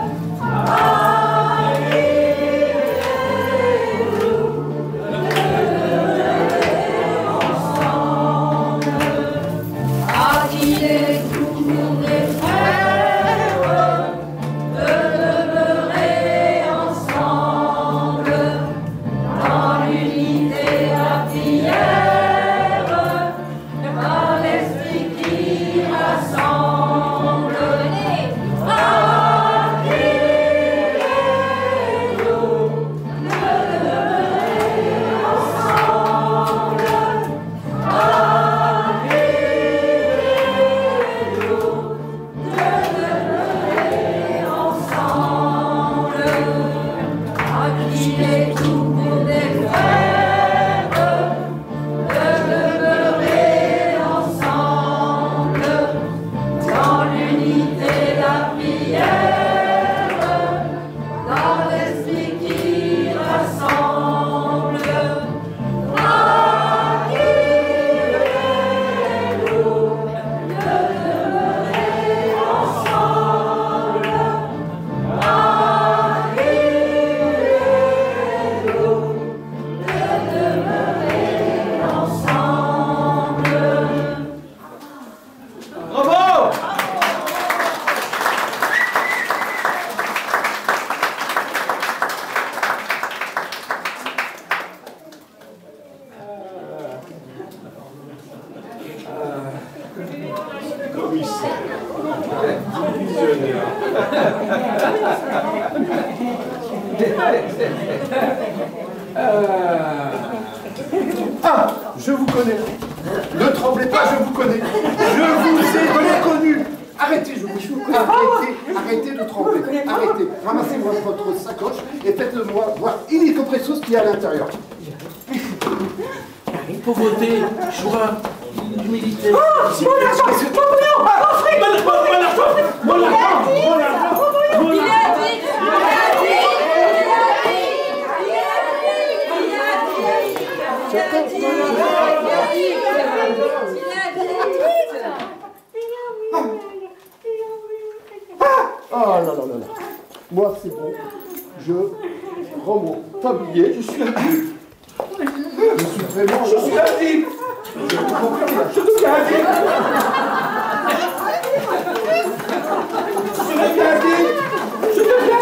À qui les tours des frères de demeurer ensemble dans l'unité et la prière, par l'esprit qui rassemble. À qui les tours de demeurer ensemble. commissaire. Divisionnaire. Ah, je vous connais. Ne tremblez pas, je vous connais. Je vous ai reconnu. Arrêtez, je vous connais. Arrêtez de trembler. Arrêtez. Ramassez votre sacoche et faites-le-moi voir illico presso ce qu'il y a à l'intérieur. Pauvreté, joie, humilité. Oh, mon argent, mon argent, Il a dit. Oh là là là là. Moi, c'est bon. Je rends mon tablier. Je suis addict. Je suis vraiment... Je suis addict. Je deviens addict. Je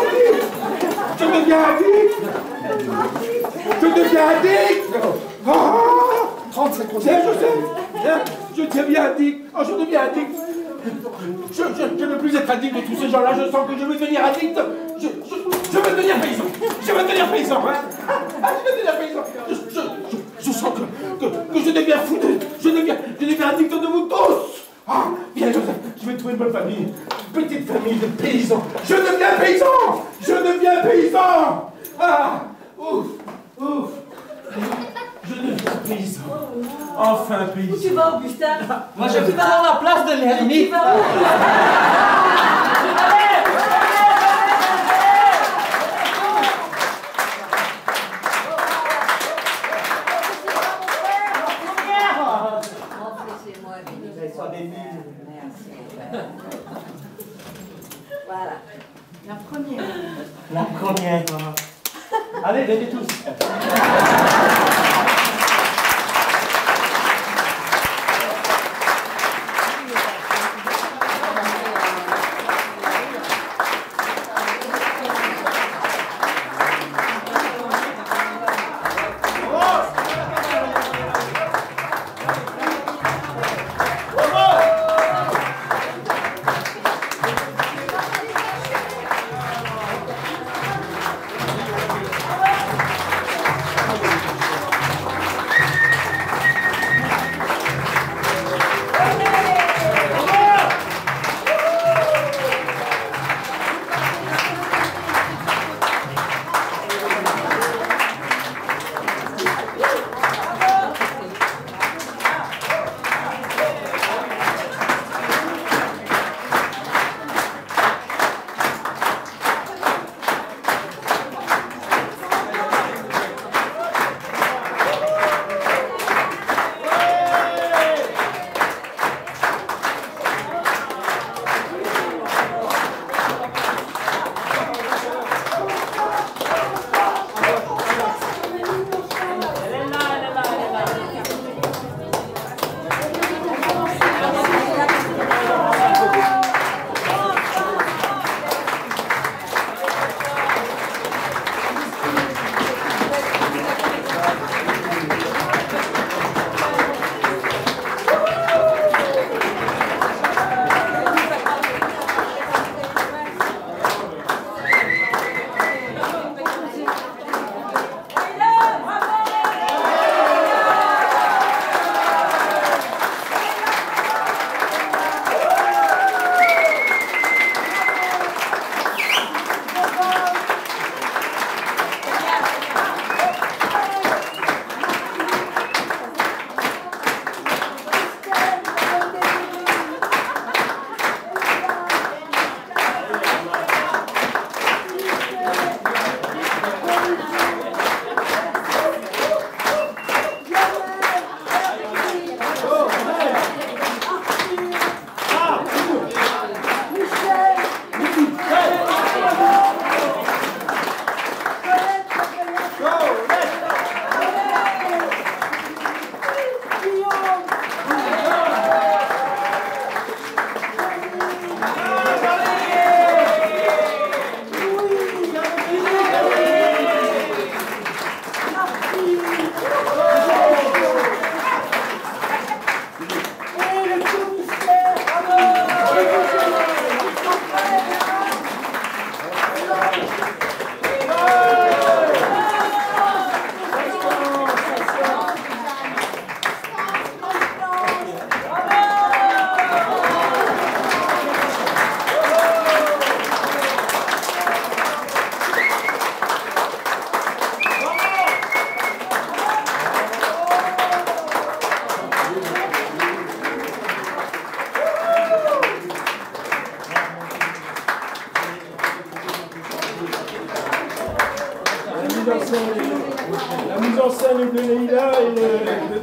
deviens addict. 30 secondes. Je sais. Je deviens addict. Oh, je deviens addict. Je ne veux plus être addict de tous ces gens-là. Je sens que je veux devenir addict. Je veux devenir paysan. Je veux devenir paysan. Hein. Je veux devenir paysan. Je sens que je deviens fou. Je deviens addict de vous tous. Ah, viens, Joseph. Je vais trouver une bonne famille. Petite famille de paysans. Je deviens paysan. Je deviens paysan. Ah, ouf. Je deviens paysan. Enfin paysan. Où tu vas, Augustin? Moi, je vais prendre la place de l'ermite. Voilà. La première. La première. Allez, venez tous.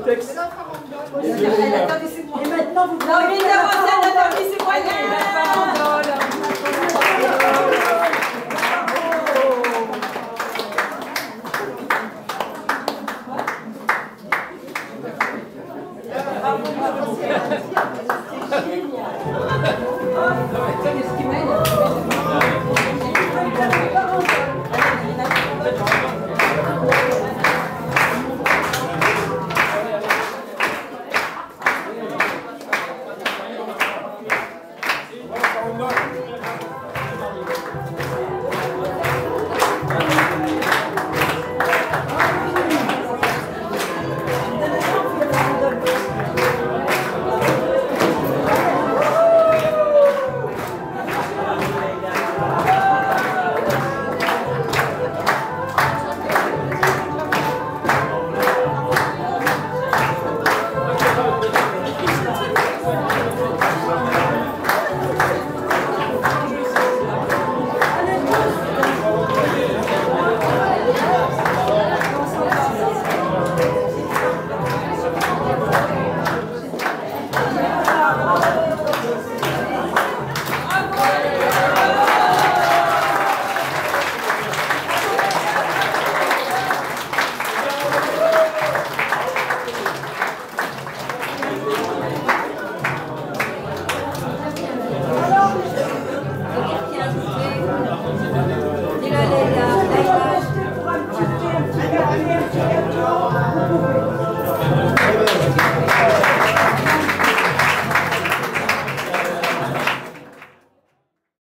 complexe. Et maintenant, vous Non, mais d'abord, Nathalie, c'est moi qui Pour un petit thé, un petit café, un petit